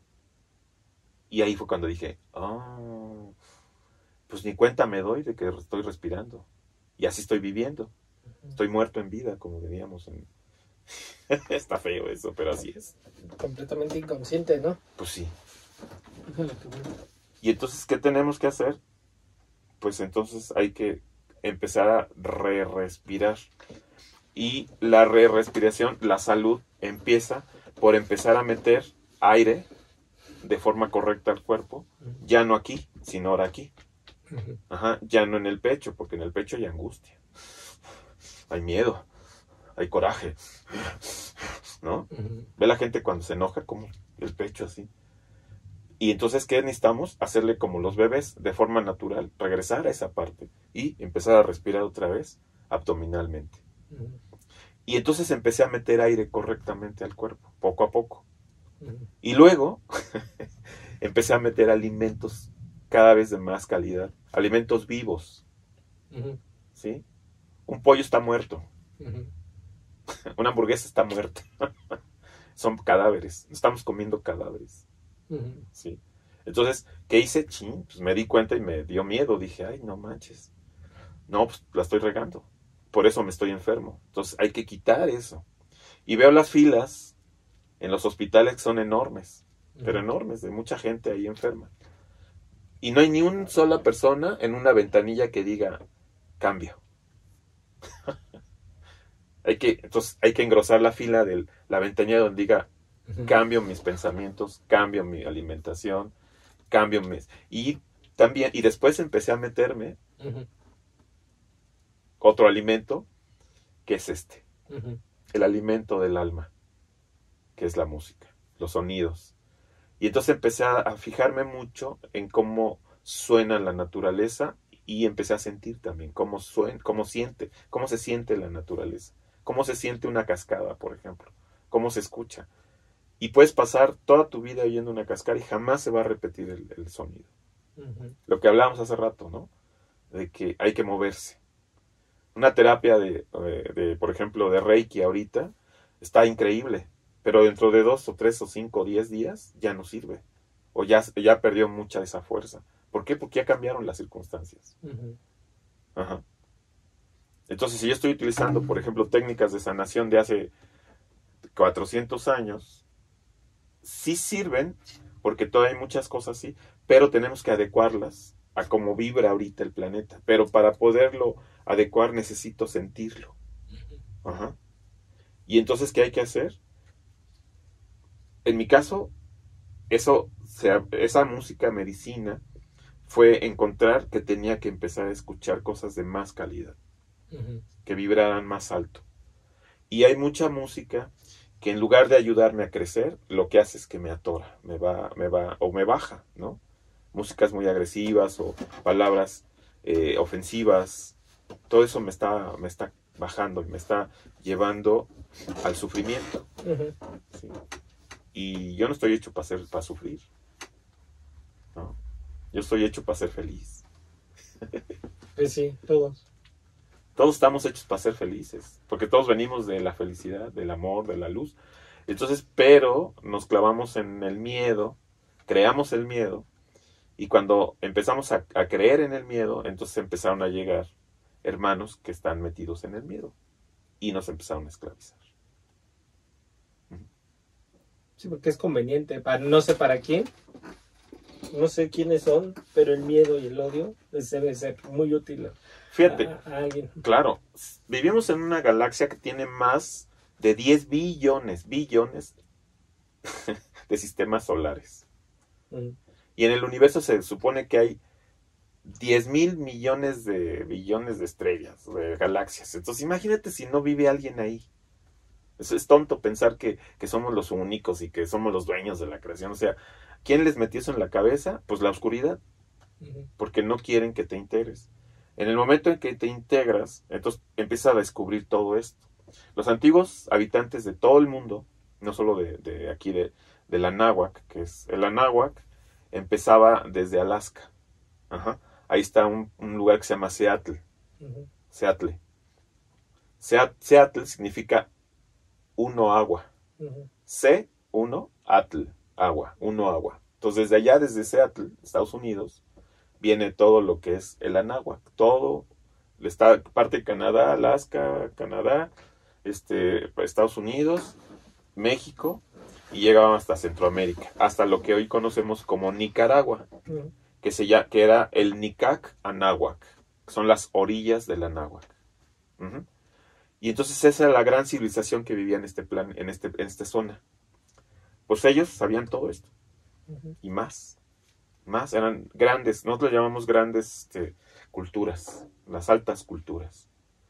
[SPEAKER 1] Y ahí fue cuando dije, oh, pues ni cuenta me doy de que estoy respirando. Y así estoy viviendo. Uh-huh. Estoy muerto en vida, como diríamos. En... Está feo eso, pero así es.
[SPEAKER 2] Completamente inconsciente, ¿no?
[SPEAKER 1] Pues sí. Y entonces, ¿qué tenemos que hacer? Pues entonces hay que empezar a re-respirar. Y la re-respiración, la salud, empieza por empezar a meter aire de forma correcta al cuerpo. Ya no aquí, sino ahora aquí. Ajá, ya no en el pecho, porque en el pecho hay angustia. Hay miedo. Hay coraje. ¿No? Ve la gente cuando se enoja como el pecho así. Y entonces, ¿qué necesitamos? Hacerle como los bebés, de forma natural, regresar a esa parte y empezar a respirar otra vez abdominalmente. Uh-huh. Y entonces empecé a meter aire correctamente al cuerpo, poco a poco. Uh-huh. Y luego empecé a meter alimentos cada vez de más calidad, alimentos vivos. Uh-huh. ¿Sí? Un pollo está muerto. Uh-huh. Una hamburguesa está muerta. Son cadáveres, estamos comiendo cadáveres. Uh-huh. Sí. Entonces, ¿qué hice? Chin, pues me di cuenta y me dio miedo. Dije, ay, no manches. No, pues la estoy regando. Por eso me estoy enfermo. Entonces hay que quitar eso. Y veo las filas en los hospitales que son enormes. pero enormes, de mucha gente ahí enferma. Y no hay ni una sola persona en una ventanilla que diga cambio. hay que, entonces hay que engrosar la fila de la ventanilla donde diga cambio mis pensamientos, cambio mi alimentación, cambio mis... Y también, y después empecé a meterme uh-huh. otro alimento, que es este. Uh-huh. El alimento del alma, que es la música, los sonidos. Y entonces empecé a, a fijarme mucho en cómo suena la naturaleza y empecé a sentir también cómo suena, cómo siente, cómo se siente la naturaleza, cómo se siente una cascada, por ejemplo, cómo se escucha. Y puedes pasar toda tu vida oyendo una cascada y jamás se va a repetir el, el sonido. Uh-huh. Lo que hablábamos hace rato, ¿no? De que hay que moverse. Una terapia de, de, de, por ejemplo, de Reiki ahorita está increíble, pero dentro de dos o tres o cinco o diez días ya no sirve. O ya, ya perdió mucha de esa fuerza. ¿Por qué? Porque ya cambiaron las circunstancias. Uh-huh. Ajá. Entonces, si yo estoy utilizando, por ejemplo, técnicas de sanación de hace cuatrocientos años, sí sirven, porque todavía hay muchas cosas así, pero tenemos que adecuarlas a cómo vibra ahorita el planeta. Pero para poderlo adecuar necesito sentirlo. Ajá. Y entonces, ¿qué hay que hacer? En mi caso, eso, esa música medicina fue encontrar que tenía que empezar a escuchar cosas de más calidad, uh-huh. que vibraran más alto. Y hay mucha música que en lugar de ayudarme a crecer, lo que hace es que me atora, me va, me va, o me baja, ¿no? Músicas muy agresivas o palabras eh, ofensivas, todo eso me está, me está bajando, me está llevando al sufrimiento. Uh-huh. ¿Sí? Y yo no estoy hecho para ser, para sufrir, ¿no? Yo estoy hecho para ser feliz.
[SPEAKER 2] Pues sí, todos.
[SPEAKER 1] Todos estamos hechos para ser felices, porque todos venimos de la felicidad, del amor, de la luz. Entonces, pero nos clavamos en el miedo, creamos el miedo, y cuando empezamos a, a creer en el miedo, entonces empezaron a llegar hermanos que están metidos en el miedo, y nos empezaron a esclavizar.
[SPEAKER 2] Sí, porque es conveniente, para, no sé para quién, no sé quiénes son, pero el miedo y el odio les debe ser muy útil a,
[SPEAKER 1] Fíjate,
[SPEAKER 2] a, a alguien.
[SPEAKER 1] Claro, vivimos en una galaxia que tiene más de diez billones, billones de sistemas solares. Mm. Y en el universo se supone que hay diez mil millones de billones de estrellas, de galaxias. Entonces imagínate si no vive alguien ahí. Eso es tonto pensar que, que somos los únicos y que somos los dueños de la creación. O sea, ¿quién les metió eso en la cabeza? Pues la oscuridad. Uh-huh. Porque no quieren que te integres. En el momento en que te integras, entonces empiezas a descubrir todo esto. Los antiguos habitantes de todo el mundo, no solo de, de aquí, de, de la Anáhuac, que es el Anáhuac, empezaba desde Alaska. Ajá. Ahí está un, un lugar que se llama Seattle. Uh-huh. Seattle. Seat, Seattle significa uno agua. Uh-huh. C, uno, atl, agua, uno agua. Entonces desde allá, desde Seattle, Estados Unidos, viene todo lo que es el Anáhuac. Todo, está parte de Canadá, Alaska, Canadá, este, Estados Unidos, México, y llegaban hasta Centroamérica, hasta lo que hoy conocemos como Nicaragua, uh-huh. que, se llama, que era el Nicac Anáhuac, que son las orillas del Anáhuac. Uh-huh. Y entonces esa era la gran civilización que vivía en este plan, en este, en esta zona. Pues ellos sabían todo esto. Uh-huh. Y más. Más. Eran grandes. Nosotros llamamos grandes este, culturas. Las altas culturas.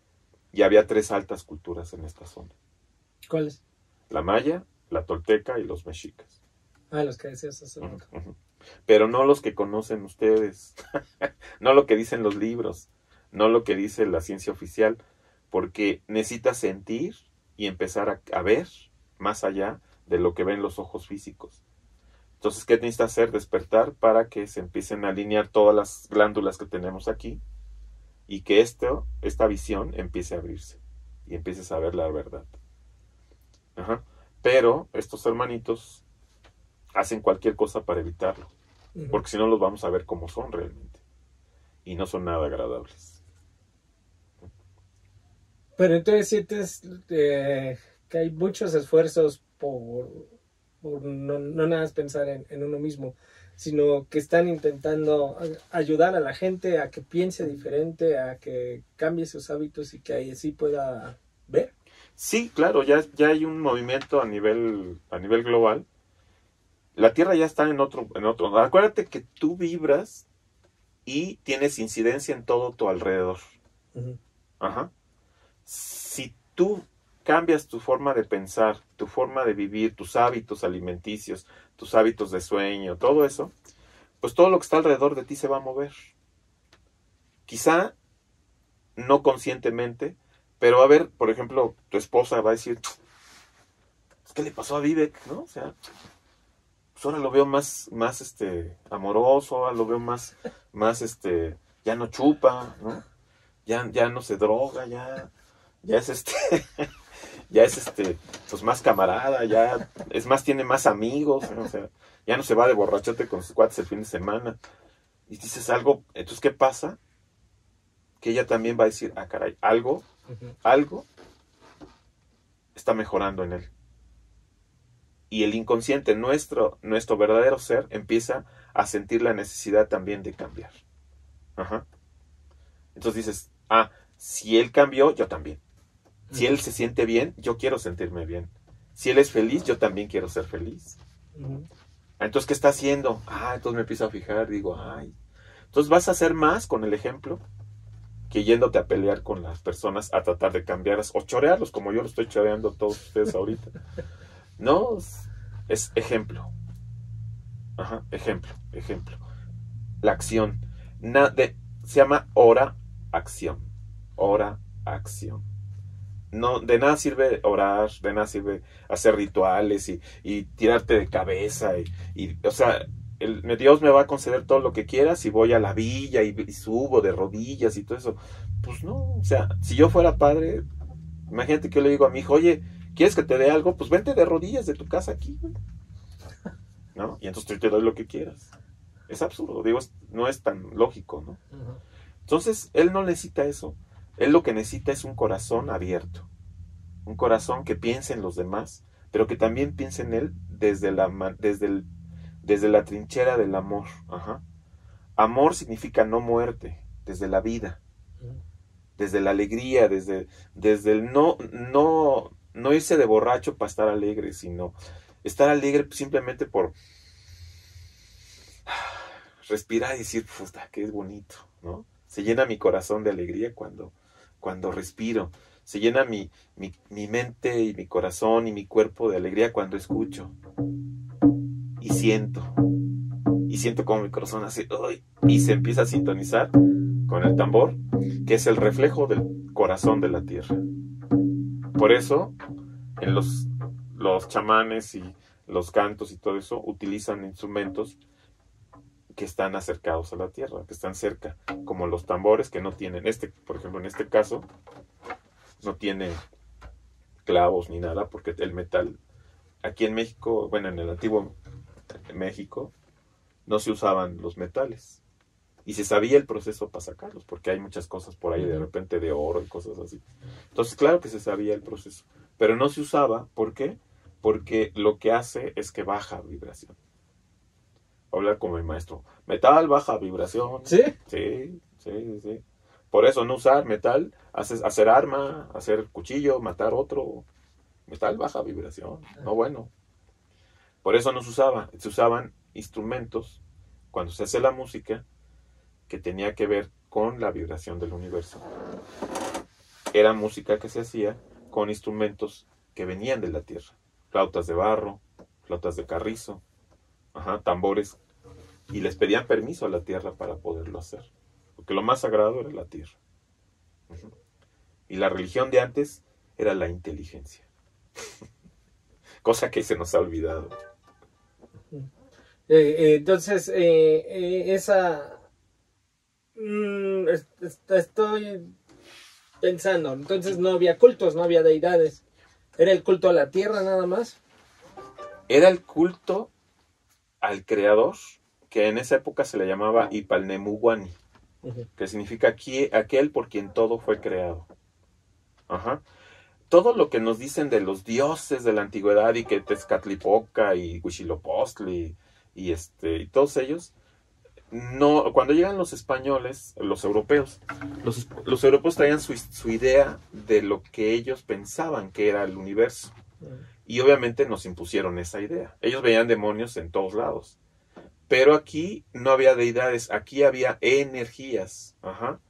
[SPEAKER 1] Y había tres altas culturas en esta zona.
[SPEAKER 2] ¿Cuáles?
[SPEAKER 1] La maya, la tolteca y los mexicas.
[SPEAKER 2] Ah, los que decías hace
[SPEAKER 1] uh-huh, uh-huh. Pero no los que conocen ustedes. No lo que dicen los libros. No lo que dice la ciencia oficial. Porque necesitas sentir y empezar a, a ver más allá de lo que ven los ojos físicos. Entonces, ¿qué necesitas hacer? Despertar para que se empiecen a alinear todas las glándulas que tenemos aquí y que esto, esta visión empiece a abrirse y empieces a ver la verdad. Ajá. Pero estos hermanitos hacen cualquier cosa para evitarlo, uh-huh. porque si no los vamos a ver como son realmente y no son nada agradables.
[SPEAKER 2] Pero entonces sientes eh, que hay muchos esfuerzos por por no, no nada más pensar en, en uno mismo, sino que están intentando ayudar a la gente a que piense diferente, a que cambie sus hábitos y que ahí sí pueda ver.
[SPEAKER 1] Sí, claro, ya, ya hay un movimiento a nivel, a nivel global. La Tierra ya está en otro, en otro. Acuérdate que tú vibras y tienes incidencia en todo tu alrededor.
[SPEAKER 2] Uh-huh.
[SPEAKER 1] Ajá. Si tú cambias tu forma de pensar, tu forma de vivir, tus hábitos alimenticios, tus hábitos de sueño, todo eso, pues todo lo que está alrededor de ti se va a mover. Quizá no conscientemente, pero a ver, por ejemplo, tu esposa va a decir, ¿qué le pasó a Vivek? ¿No? O sea, pues ahora lo veo más, más este, amoroso, ahora lo veo más, más este, ya no chupa, ¿no? Ya, ya no se droga, ya, ya es este, ya es este, pues más camarada, ya, es más, tiene más amigos, ¿no? O sea, ya no se va de borrachote con sus cuates el fin de semana. Y dices algo, entonces, ¿qué pasa? Que ella también va a decir, ah, caray, algo, uh-huh. algo está mejorando en él. Y el inconsciente, nuestro, nuestro verdadero ser, empieza a sentir la necesidad también de cambiar. Ajá. Entonces dices, ah, si él cambió, yo también. Si uh-huh. él se siente bien, yo quiero sentirme bien. Si él es feliz, yo también quiero ser feliz. Uh-huh. Entonces, ¿qué está haciendo? Ah, entonces me empiezo a fijar, digo, ay. Entonces vas a hacer más con el ejemplo que yéndote a pelear con las personas a tratar de cambiarlas o chorearlos, como yo lo estoy choreando a todos ustedes ahorita. No, es ejemplo. Ajá, ejemplo, ejemplo. La acción. Na, de, se llama hora, acción. Hora, acción. No, de nada sirve orar, de nada sirve hacer rituales y, y tirarte de cabeza. Y, y o sea, el, Dios me va a conceder todo lo que quiera si voy a la villa y, y subo de rodillas y todo eso. Pues no, o sea, si yo fuera padre, imagínate que yo le digo a mi hijo, oye, ¿quieres que te dé algo? Pues vente de rodillas de tu casa aquí, güey. ¿No? Y entonces te doy lo que quieras. Es absurdo, digo, no es tan lógico, ¿no? Uh-huh. Entonces, él no necesita eso. Él lo que necesita es un corazón abierto. Un corazón que piense en los demás, pero que también piense en él desde la, desde el, desde la trinchera del amor. Ajá. Amor significa no muerte, desde la vida. Uh-huh. Desde la alegría, desde, desde el no, no, no irse de borracho para estar alegre, sino estar alegre simplemente por respirar y decir, puta, que es bonito, ¿no? Se llena mi corazón de alegría cuando, cuando respiro. Se llena mi, mi, mi mente y mi corazón y mi cuerpo de alegría cuando escucho. Y siento. Y siento como mi corazón hace, ¡ay! Y se empieza a sintonizar con el tambor, que es el reflejo del corazón de la tierra. Por eso, en los, los chamanes y los cantos y todo eso, utilizan instrumentos que están acercados a la tierra, que están cerca, como los tambores que no tienen, este, por ejemplo, en este caso, no tiene clavos ni nada, porque el metal, aquí en México, bueno, en el antiguo México, no se usaban los metales, y se sabía el proceso para sacarlos, porque hay muchas cosas por ahí, de repente de oro y cosas así. Entonces, claro que se sabía el proceso, pero no se usaba, ¿por qué? Porque lo que hace es que baja vibración. Hablar como el maestro. Metal, baja vibración.
[SPEAKER 2] ¿Sí?
[SPEAKER 1] Sí, sí, sí. Por eso no usar metal, hacer, hacer arma, hacer cuchillo, matar otro. Metal, baja vibración. No bueno. Por eso no se usaba. Se usaban instrumentos, cuando se hace la música, que tenía que ver con la vibración del universo. Era música que se hacía con instrumentos que venían de la tierra. Flautas de barro, flautas de carrizo. Ajá, tambores, y les pedían permiso a la tierra para poderlo hacer, porque lo más sagrado era la tierra. Uh-huh. Y la religión de antes era la inteligencia, cosa que se nos ha olvidado.
[SPEAKER 2] Eh, eh, entonces, eh, eh, esa... Mm, est- est- estoy pensando, entonces no había cultos, no había deidades, era el culto a la tierra nada más.
[SPEAKER 1] Era el culto al creador, que en esa época se le llamaba Ipalnemuguani, uh-huh. que significa aquí, aquel por quien todo fue creado. Ajá. todo lo que nos dicen de los dioses de la antigüedad y que Tezcatlipoca y Huitzilopochtli y, este, y todos ellos, no, cuando llegan los españoles, los europeos, los, los europeos traían su, su idea de lo que ellos pensaban que era el universo. Y obviamente nos impusieron esa idea. Ellos veían demonios en todos lados. Pero aquí no había deidades, aquí había energías. Ajá.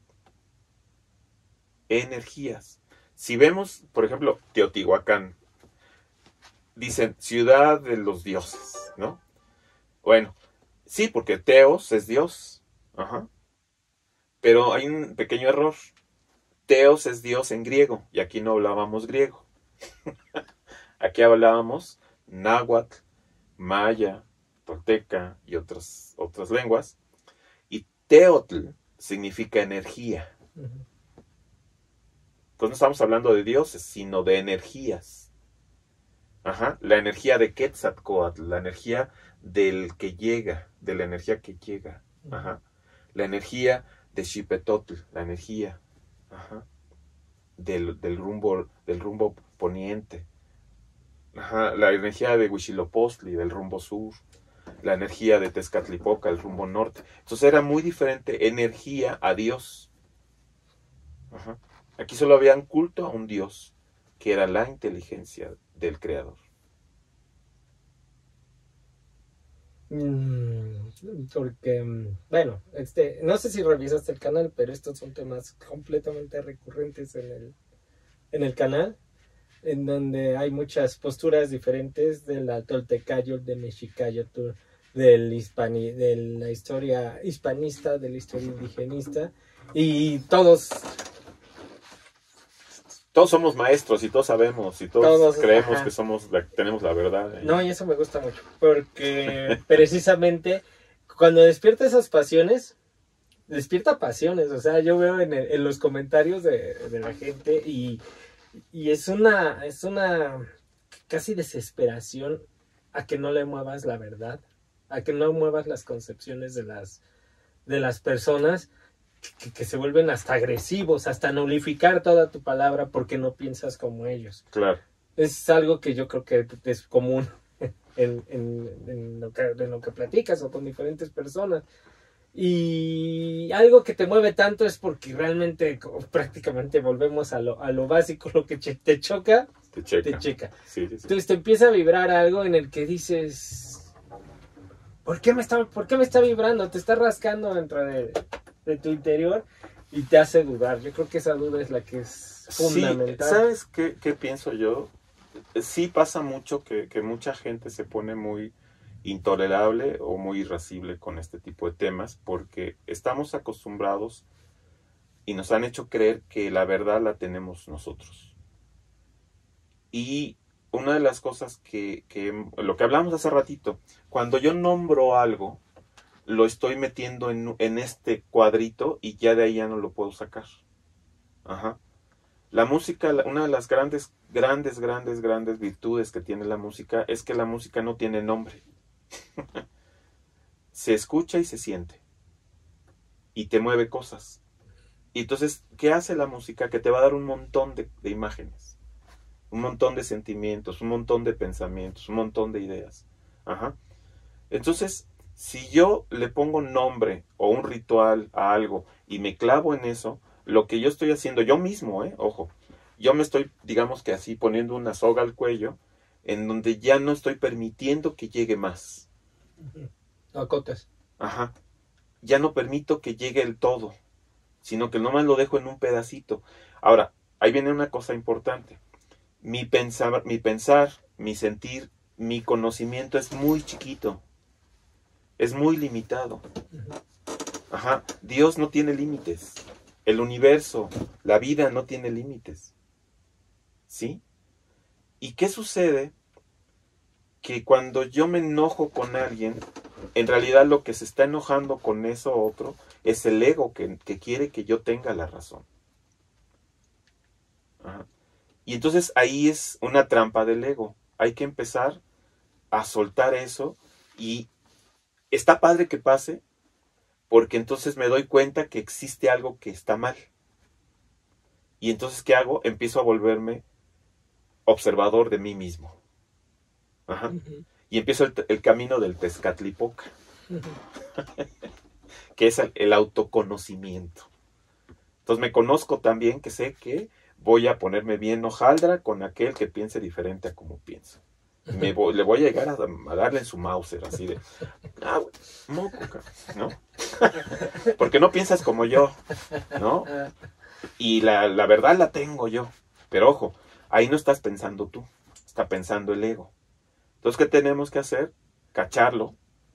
[SPEAKER 1] Energías. Si vemos, por ejemplo, Teotihuacán, dicen ciudad de los dioses, ¿no? Bueno, sí, porque Teos es Dios. Ajá. Pero hay un pequeño error. Teos es Dios en griego, y aquí no hablábamos griego. Aquí hablábamos náhuatl, maya, tolteca y otras, otras lenguas. Y teotl significa energía. Uh-huh. Entonces no estamos hablando de dioses, sino de energías. Ajá. La energía de Quetzalcóatl, la energía del que llega, de la energía que llega. Ajá. La energía de Xipetotl, la energía, ajá, del, del, rumbo, del rumbo poniente. Ajá. La energía de Huitzilopochtli, del rumbo sur. La energía de Tezcatlipoca, el rumbo norte. Entonces era muy diferente energía a Dios. Ajá. Aquí solo habían culto a un Dios, que era la inteligencia del Creador.
[SPEAKER 2] Porque, bueno, este, no sé si revisaste el canal, pero estos son temas completamente recurrentes en el, en el canal, en donde hay muchas posturas diferentes de la Toltecayo, de Mexicayotl, del hispani, de la historia hispanista, de la historia indigenista, y todos...
[SPEAKER 1] Todos somos maestros y todos sabemos y todos, todos creemos ajá. que somos la, tenemos la verdad.
[SPEAKER 2] No, y eso me gusta mucho, porque precisamente cuando despierta esas pasiones, despierta pasiones, o sea, yo veo en, el, en los comentarios de, de la gente y, y es una, es una casi desesperación a que no le muevas la verdad, a que no muevas las concepciones de las, de las personas. Que, que se vuelven hasta agresivos, hasta nulificar toda tu palabra porque no piensas como ellos.
[SPEAKER 1] Claro.
[SPEAKER 2] Es algo que yo creo que es común en, en, en, lo, que, en lo que platicas o con diferentes personas. Y algo que te mueve tanto es porque realmente prácticamente volvemos a lo, a lo básico, lo que te choca,
[SPEAKER 1] te checa.
[SPEAKER 2] Te checa.
[SPEAKER 1] Sí, sí, sí.
[SPEAKER 2] Entonces te empieza a vibrar algo en el que dices, ¿por qué me está, por qué me está vibrando? Te está rascando dentro de... de tu interior y te hace dudar. Yo creo que esa duda es la que es fundamental.
[SPEAKER 1] Sí, ¿sabes qué, qué pienso yo? Sí pasa mucho que, que mucha gente se pone muy intolerable o muy irascible con este tipo de temas porque estamos acostumbrados y nos han hecho creer que la verdad la tenemos nosotros. Y una de las cosas que, que lo que hablamos hace ratito, cuando yo nombro algo, lo estoy metiendo en, en este cuadrito y ya de ahí ya no lo puedo sacar. Ajá. La música, una de las grandes, grandes, grandes, grandes virtudes que tiene la música es que la música no tiene nombre. Se escucha y se siente. Y te mueve cosas. Y entonces, ¿qué hace la música? Que te va a dar un montón de, de imágenes. Un montón de sentimientos, un montón de pensamientos, un montón de ideas. Ajá. Entonces... si yo le pongo nombre o un ritual a algo y me clavo en eso, lo que yo estoy haciendo yo mismo, eh, ojo, yo me estoy, digamos que así, poniendo una soga al cuello, en donde ya no estoy permitiendo que llegue más.
[SPEAKER 2] Acotas.
[SPEAKER 1] Ajá. Ya no permito que llegue el todo, sino que nomás lo dejo en un pedacito. Ahora, ahí viene una cosa importante. Mi pensar, mi pensar, mi sentir, mi conocimiento es muy chiquito. Es muy limitado. Ajá. Dios no tiene límites. El universo, la vida no tiene límites. ¿Sí? ¿Y qué sucede? Que cuando yo me enojo con alguien, en realidad lo que se está enojando con eso otro es el ego que, que quiere que yo tenga la razón. Ajá. Y entonces ahí es una trampa del ego. Hay que empezar a soltar eso y está padre que pase, porque entonces me doy cuenta que existe algo que está mal. Y entonces, ¿qué hago? Empiezo a volverme observador de mí mismo. Ajá. Uh-huh. Y empiezo el, el camino del Tezcatlipoca, uh-huh. que es el, el autoconocimiento. Entonces me conozco tan bien que sé que voy a ponerme bien hojaldra con aquel que piense diferente a como pienso. Me voy, le voy a llegar a, a darle en su Mauser, así de, ah, moco, ¿no? Porque no piensas como yo, ¿no? Y la, la verdad la tengo yo. Pero ojo, ahí no estás pensando tú, está pensando el ego. Entonces, ¿qué tenemos que hacer? Cacharlo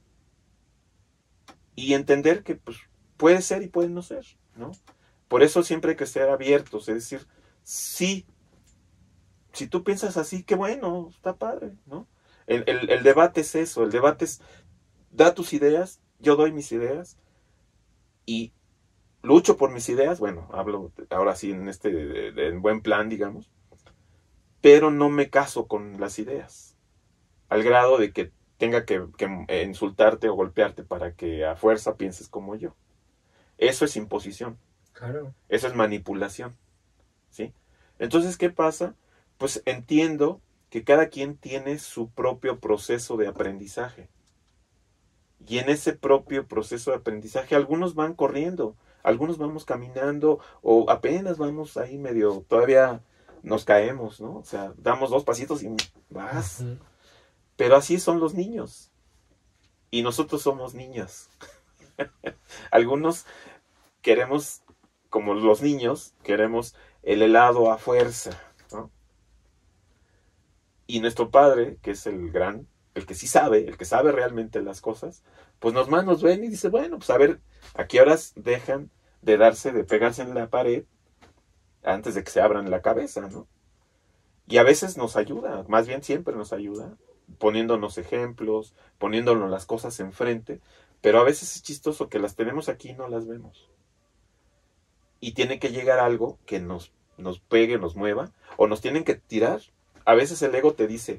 [SPEAKER 1] y entender que pues, puede ser y puede no ser, ¿no? Por eso siempre hay que ser abiertos, es decir, sí, si tú piensas así, qué bueno, está padre, ¿no? El, el, el debate es eso, el debate es, da tus ideas, yo doy mis ideas y lucho por mis ideas, bueno, hablo ahora sí en este de, de, en buen plan, digamos, pero no me caso con las ideas, al grado de que tenga que, que insultarte o golpearte para que a fuerza pienses como yo. Eso es imposición.
[SPEAKER 2] Claro.
[SPEAKER 1] Eso es manipulación, ¿sí? Entonces, ¿qué pasa? Pues entiendo que cada quien tiene su propio proceso de aprendizaje. Y en ese propio proceso de aprendizaje, algunos van corriendo, algunos vamos caminando, o apenas vamos ahí medio, todavía nos caemos, ¿no? O sea, damos dos pasitos y vas. Uh-huh. Pero así son los niños. Y nosotros somos niños. Algunos queremos, como los niños, queremos el helado a fuerza, ¿no? Y nuestro padre, que es el gran, el que sí sabe, el que sabe realmente las cosas, pues nos más nos ven y dice, bueno, pues a ver, ¿a qué horas dejan de darse, de pegarse en la pared antes de que se abran la cabeza, ¿no? Y a veces nos ayuda, más bien siempre nos ayuda, poniéndonos ejemplos, poniéndonos las cosas enfrente, pero a veces es chistoso que las tenemos aquí y no las vemos. Y tiene que llegar algo que nos, nos pegue, nos mueva, o nos tienen que tirar. A veces el ego te dice,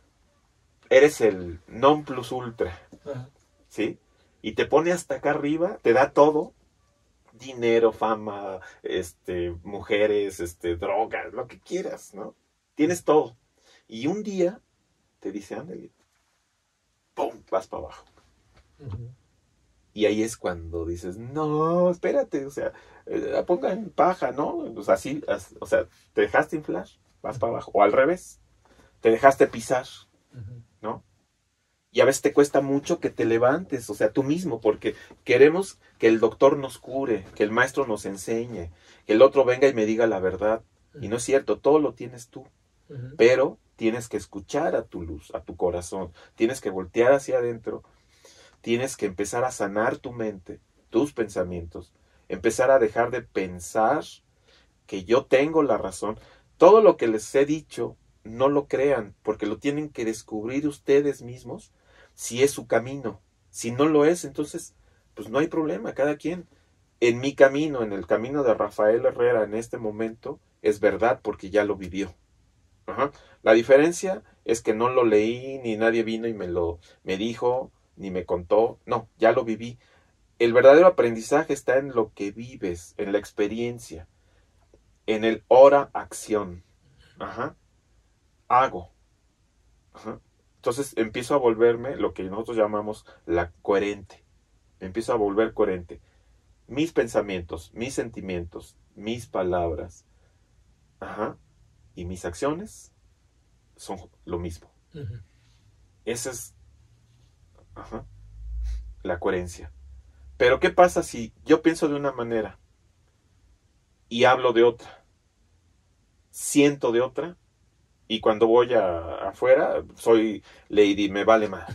[SPEAKER 1] eres el non plus ultra, uh-huh. ¿sí? Y te pone hasta acá arriba, te da todo, dinero, fama, este, mujeres, este, drogas, lo que quieras, ¿no? Tienes todo. Y un día te dice, ándale, ¡pum!, vas para abajo. Uh-huh. Y ahí es cuando dices, no, espérate, o sea, eh, pongan paja, ¿no? O sea, así, as, o sea, te dejaste inflar, vas para abajo. O al revés, te dejaste pisar, uh-huh. ¿no? Y a veces te cuesta mucho que te levantes, o sea, tú mismo, porque queremos que el doctor nos cure, que el maestro nos enseñe, que el otro venga y me diga la verdad. Uh-huh. Y no es cierto, todo lo tienes tú. Uh-huh. Pero tienes que escuchar a tu luz, a tu corazón, tienes que voltear hacia adentro, tienes que empezar a sanar tu mente, tus pensamientos, empezar a dejar de pensar que yo tengo la razón. Todo lo que les he dicho, no lo crean, porque lo tienen que descubrir ustedes mismos si es su camino. Si no lo es, entonces, pues no hay problema, cada quien. En mi camino, en el camino de Rafael Herrera en este momento, es verdad porque ya lo vivió. Ajá. La diferencia es que no lo leí, ni nadie vino y me lo me dijo, ni me contó. No, ya lo viví. El verdadero aprendizaje está en lo que vives, en la experiencia, en el hora acción. Ajá. Hago. Ajá. Entonces empiezo a volverme lo que nosotros llamamos la coherente. Me empiezo a volver coherente. Mis pensamientos, mis sentimientos, mis palabras, ajá, y mis acciones son lo mismo. Uh-huh. Esa es, ajá, la coherencia. Pero ¿qué pasa si yo pienso de una manera y hablo de otra? Siento de otra y cuando voy a, afuera soy Lady, me vale más.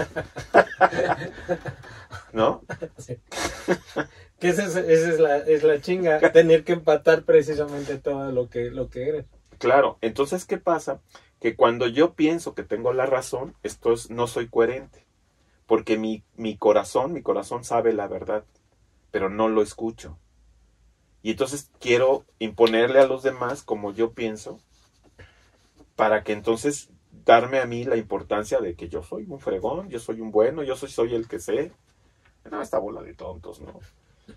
[SPEAKER 1] ¿No?
[SPEAKER 2] Sí. Que esa es, esa es, la, es la chinga, tener que empatar precisamente todo lo que, lo que eres.
[SPEAKER 1] Claro, entonces ¿qué pasa? Que cuando yo pienso que tengo la razón, esto es, no soy coherente. Porque mi, mi corazón, mi corazón sabe la verdad, pero no lo escucho. Y entonces quiero imponerle a los demás como yo pienso, para que entonces darme a mí la importancia de que yo soy un fregón, yo soy un bueno, yo soy, soy el que sé. No, esta bola de tontos, ¿no?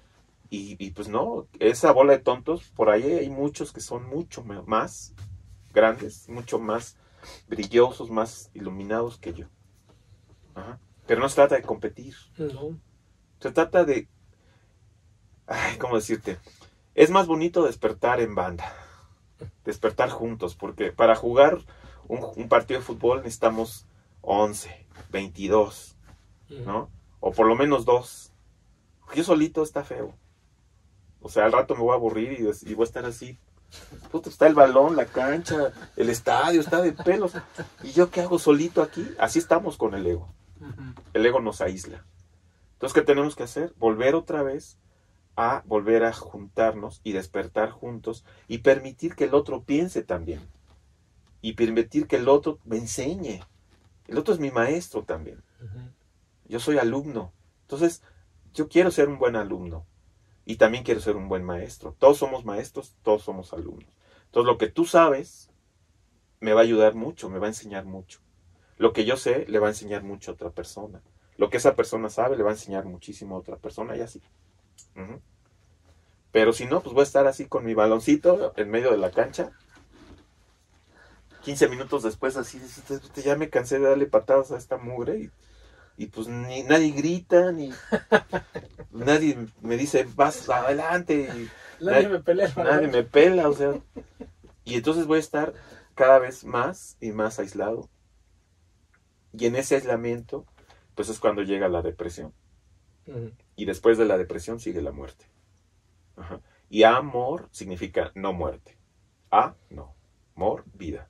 [SPEAKER 1] Y, y pues no, esa bola de tontos, por ahí hay muchos que son mucho más grandes, mucho más brillosos, más iluminados que yo. Ajá. Pero no se trata de competir.
[SPEAKER 2] No.
[SPEAKER 1] Se trata de... Ay, ¿cómo decirte? Es más bonito despertar en banda. Despertar juntos, porque para jugar un, un partido de fútbol necesitamos once, veintidós, ¿no? O por lo menos dos. Yo solito está feo. O sea, al rato me voy a aburrir y, y voy a estar así. Puto, está el balón, la cancha, el estadio, está de pelos. ¿Y yo qué hago solito aquí? Así estamos con el ego. El ego nos aísla. Entonces, ¿qué tenemos que hacer? Volver otra vez a volver a juntarnos y despertar juntos y permitir que el otro piense también. Y permitir que el otro me enseñe. El otro es mi maestro también. Yo soy alumno. Entonces, yo quiero ser un buen alumno. Y también quiero ser un buen maestro. Todos somos maestros, todos somos alumnos. Entonces, lo que tú sabes me va a ayudar mucho, me va a enseñar mucho. Lo que yo sé le va a enseñar mucho a otra persona. Lo que esa persona sabe le va a enseñar muchísimo a otra persona y así. Uh-huh. Pero si no, pues voy a estar así con mi baloncito en medio de la cancha. quince minutos después así, ya me cansé de darle patadas a esta mugre y, y pues ni nadie grita, ni nadie me dice, vas adelante. Y
[SPEAKER 2] nadie, nadie me pelea.
[SPEAKER 1] Nadie me pela, o sea. Y entonces voy a estar cada vez más y más aislado. Y en ese aislamiento, pues es cuando llega la depresión. Uh-huh. Y después de la depresión sigue la muerte. Ajá. Y amor significa no muerte. A, no. Mor, vida.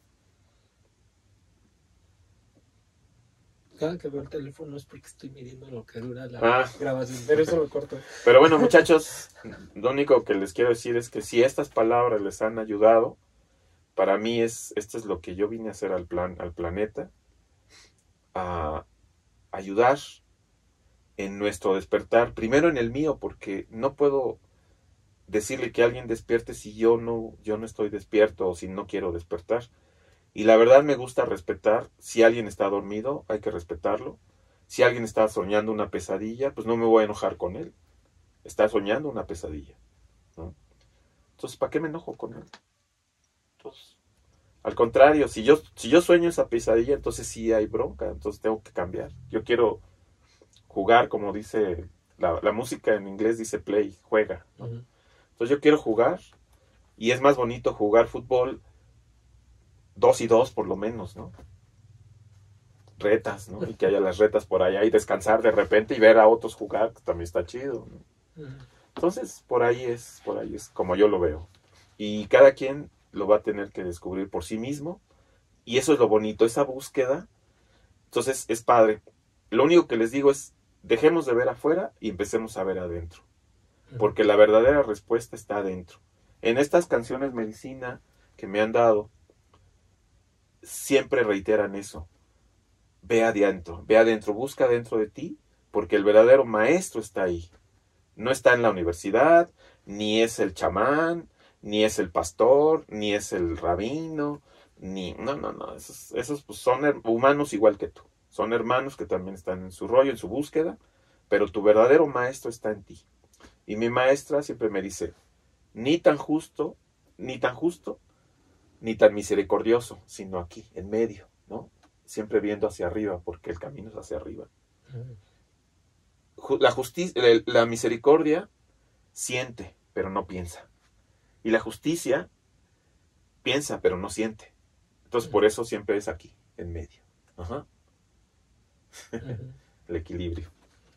[SPEAKER 2] Cada que veo el teléfono es porque estoy midiendo lo que dura la
[SPEAKER 1] ah.
[SPEAKER 2] grabación, pero eso lo corto.
[SPEAKER 1] Pero bueno, muchachos, lo único que les quiero decir es que si estas palabras les han ayudado, para mí es, esto es lo que yo vine a hacer al, plan, al planeta, a ayudar en nuestro despertar, primero en el mío, porque no puedo decirle que alguien despierte si yo no, yo no estoy despierto o si no quiero despertar. Y la verdad me gusta respetar, si alguien está dormido, hay que respetarlo. Si alguien está soñando una pesadilla, pues no me voy a enojar con él. Está soñando una pesadilla, ¿no? Entonces, ¿para qué me enojo con él? Entonces, al contrario, si yo, si yo sueño esa pesadilla, entonces sí hay bronca, entonces tengo que cambiar. Yo quiero jugar, como dice, la, la música en inglés dice play, juega, ¿no? Uh-huh. Entonces yo quiero jugar, y es más bonito jugar fútbol dos y dos por lo menos, ¿no? Retas, ¿no? Y que haya las retas por allá y descansar de repente y ver a otros jugar, que también está chido, ¿no? Uh-huh. Entonces, por ahí es, por ahí es como yo lo veo. Y cada quien lo va a tener que descubrir por sí mismo, y eso es lo bonito, esa búsqueda. Entonces, es padre. Lo único que les digo es, dejemos de ver afuera y empecemos a ver adentro. Porque la verdadera respuesta está adentro. En estas canciones medicina que me han dado, siempre reiteran eso. Ve adentro, ve adentro, busca dentro de ti, porque el verdadero maestro está ahí. No está en la universidad, ni es el chamán, ni es el pastor, ni es el rabino, ni... No, no, no, esos, esos pues son humanos igual que tú. Son hermanos que también están en su rollo, en su búsqueda, pero tu verdadero maestro está en ti. Y mi maestra siempre me dice, ni tan justo, ni tan justo, ni tan misericordioso, sino aquí, en medio, ¿no? Siempre viendo hacia arriba, porque el camino es hacia arriba. La justicia, la misericordia siente, pero no piensa. Y la justicia piensa, pero no siente. Entonces, por eso siempre es aquí, en medio. Ajá. Uh-huh. El equilibrio.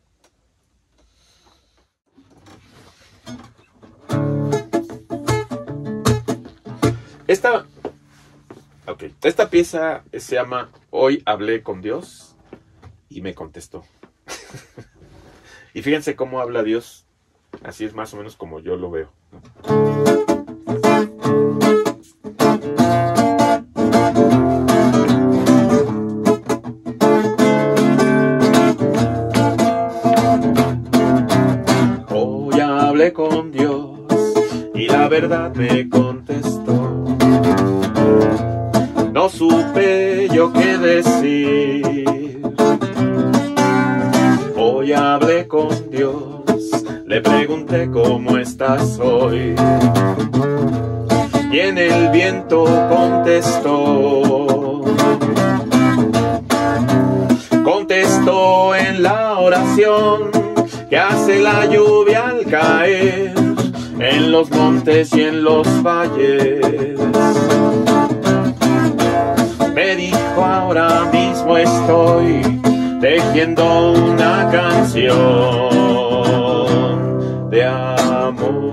[SPEAKER 1] Esta, okay, esta pieza se llama Hoy hablé con Dios y me contestó. Y fíjense cómo habla Dios. Así es más o menos como yo lo veo, ¿no? Hoy hablé con Dios y la verdad me contestó. No supe yo qué decir. Hoy hablé con Dios, le pregunté cómo estás hoy. y en el viento contestó. Contestó en la oración que hace la lluvia al caer en los montes y en los valles. Me dijo: ahora mismo estoy tejiendo una canción de amor.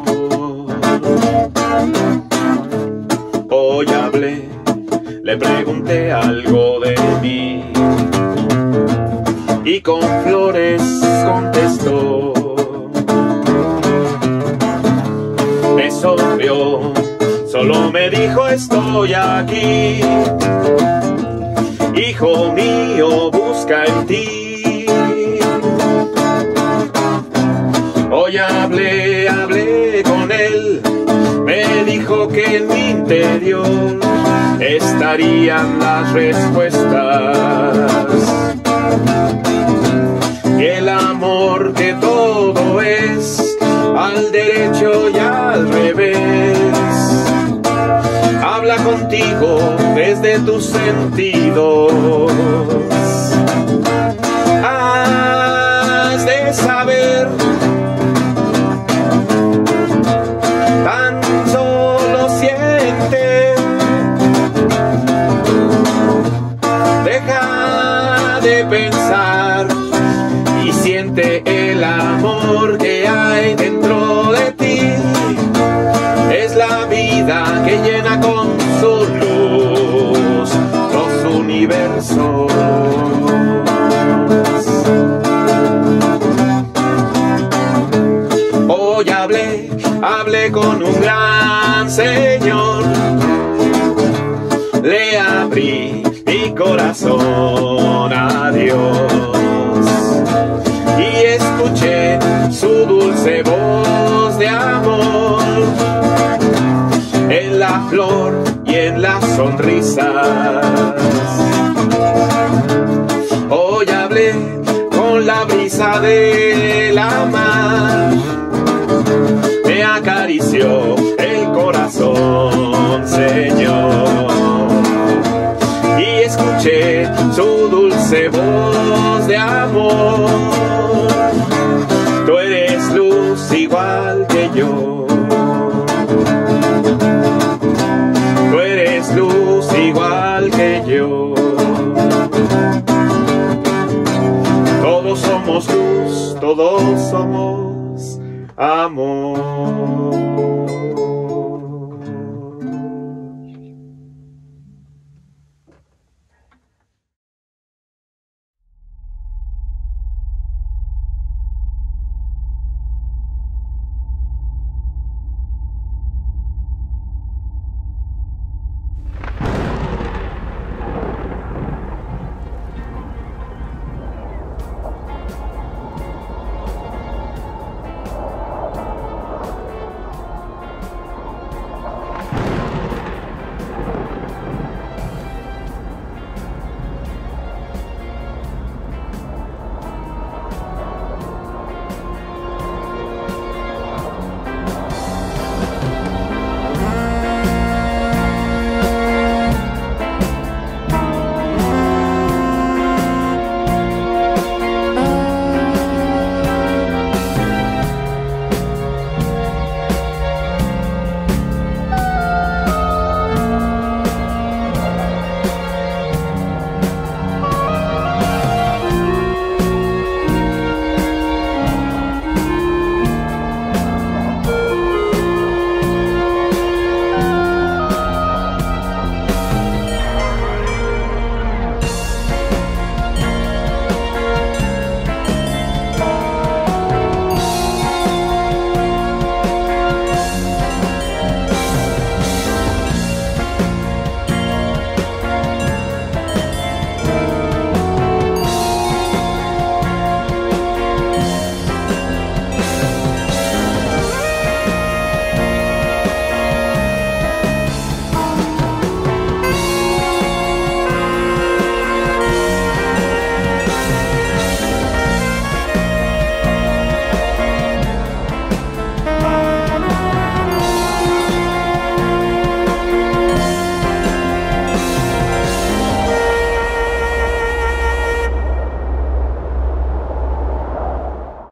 [SPEAKER 1] Hoy hablé, le pregunté algo de mí y con flores contestó. Me sonrió, solo me dijo: estoy aquí, hijo mío, busca en ti. Hoy hablé, hablé con él, me dijo que en mi interior estarían las respuestas. Y el amor que todo es, al derecho y al revés, habla contigo desde tus sentidos. Has de saber, tan solo siente, deja de pensar y siente el amor que hay dentro de ti. Es la vida que llena con su luz los universos. Hoy hablé, hablé con un gran Señor, le abrí mi corazón a Dios y escuché su dulce voz de amor en la flor y en las sonrisas. Hoy hablé con la brisa de la mar, me acarició el corazón, Señor, y escuché su dulce voz de amor. Tú eres luz igual que yo, tú eres luz igual que yo. Todos somos luz, todos somos amor.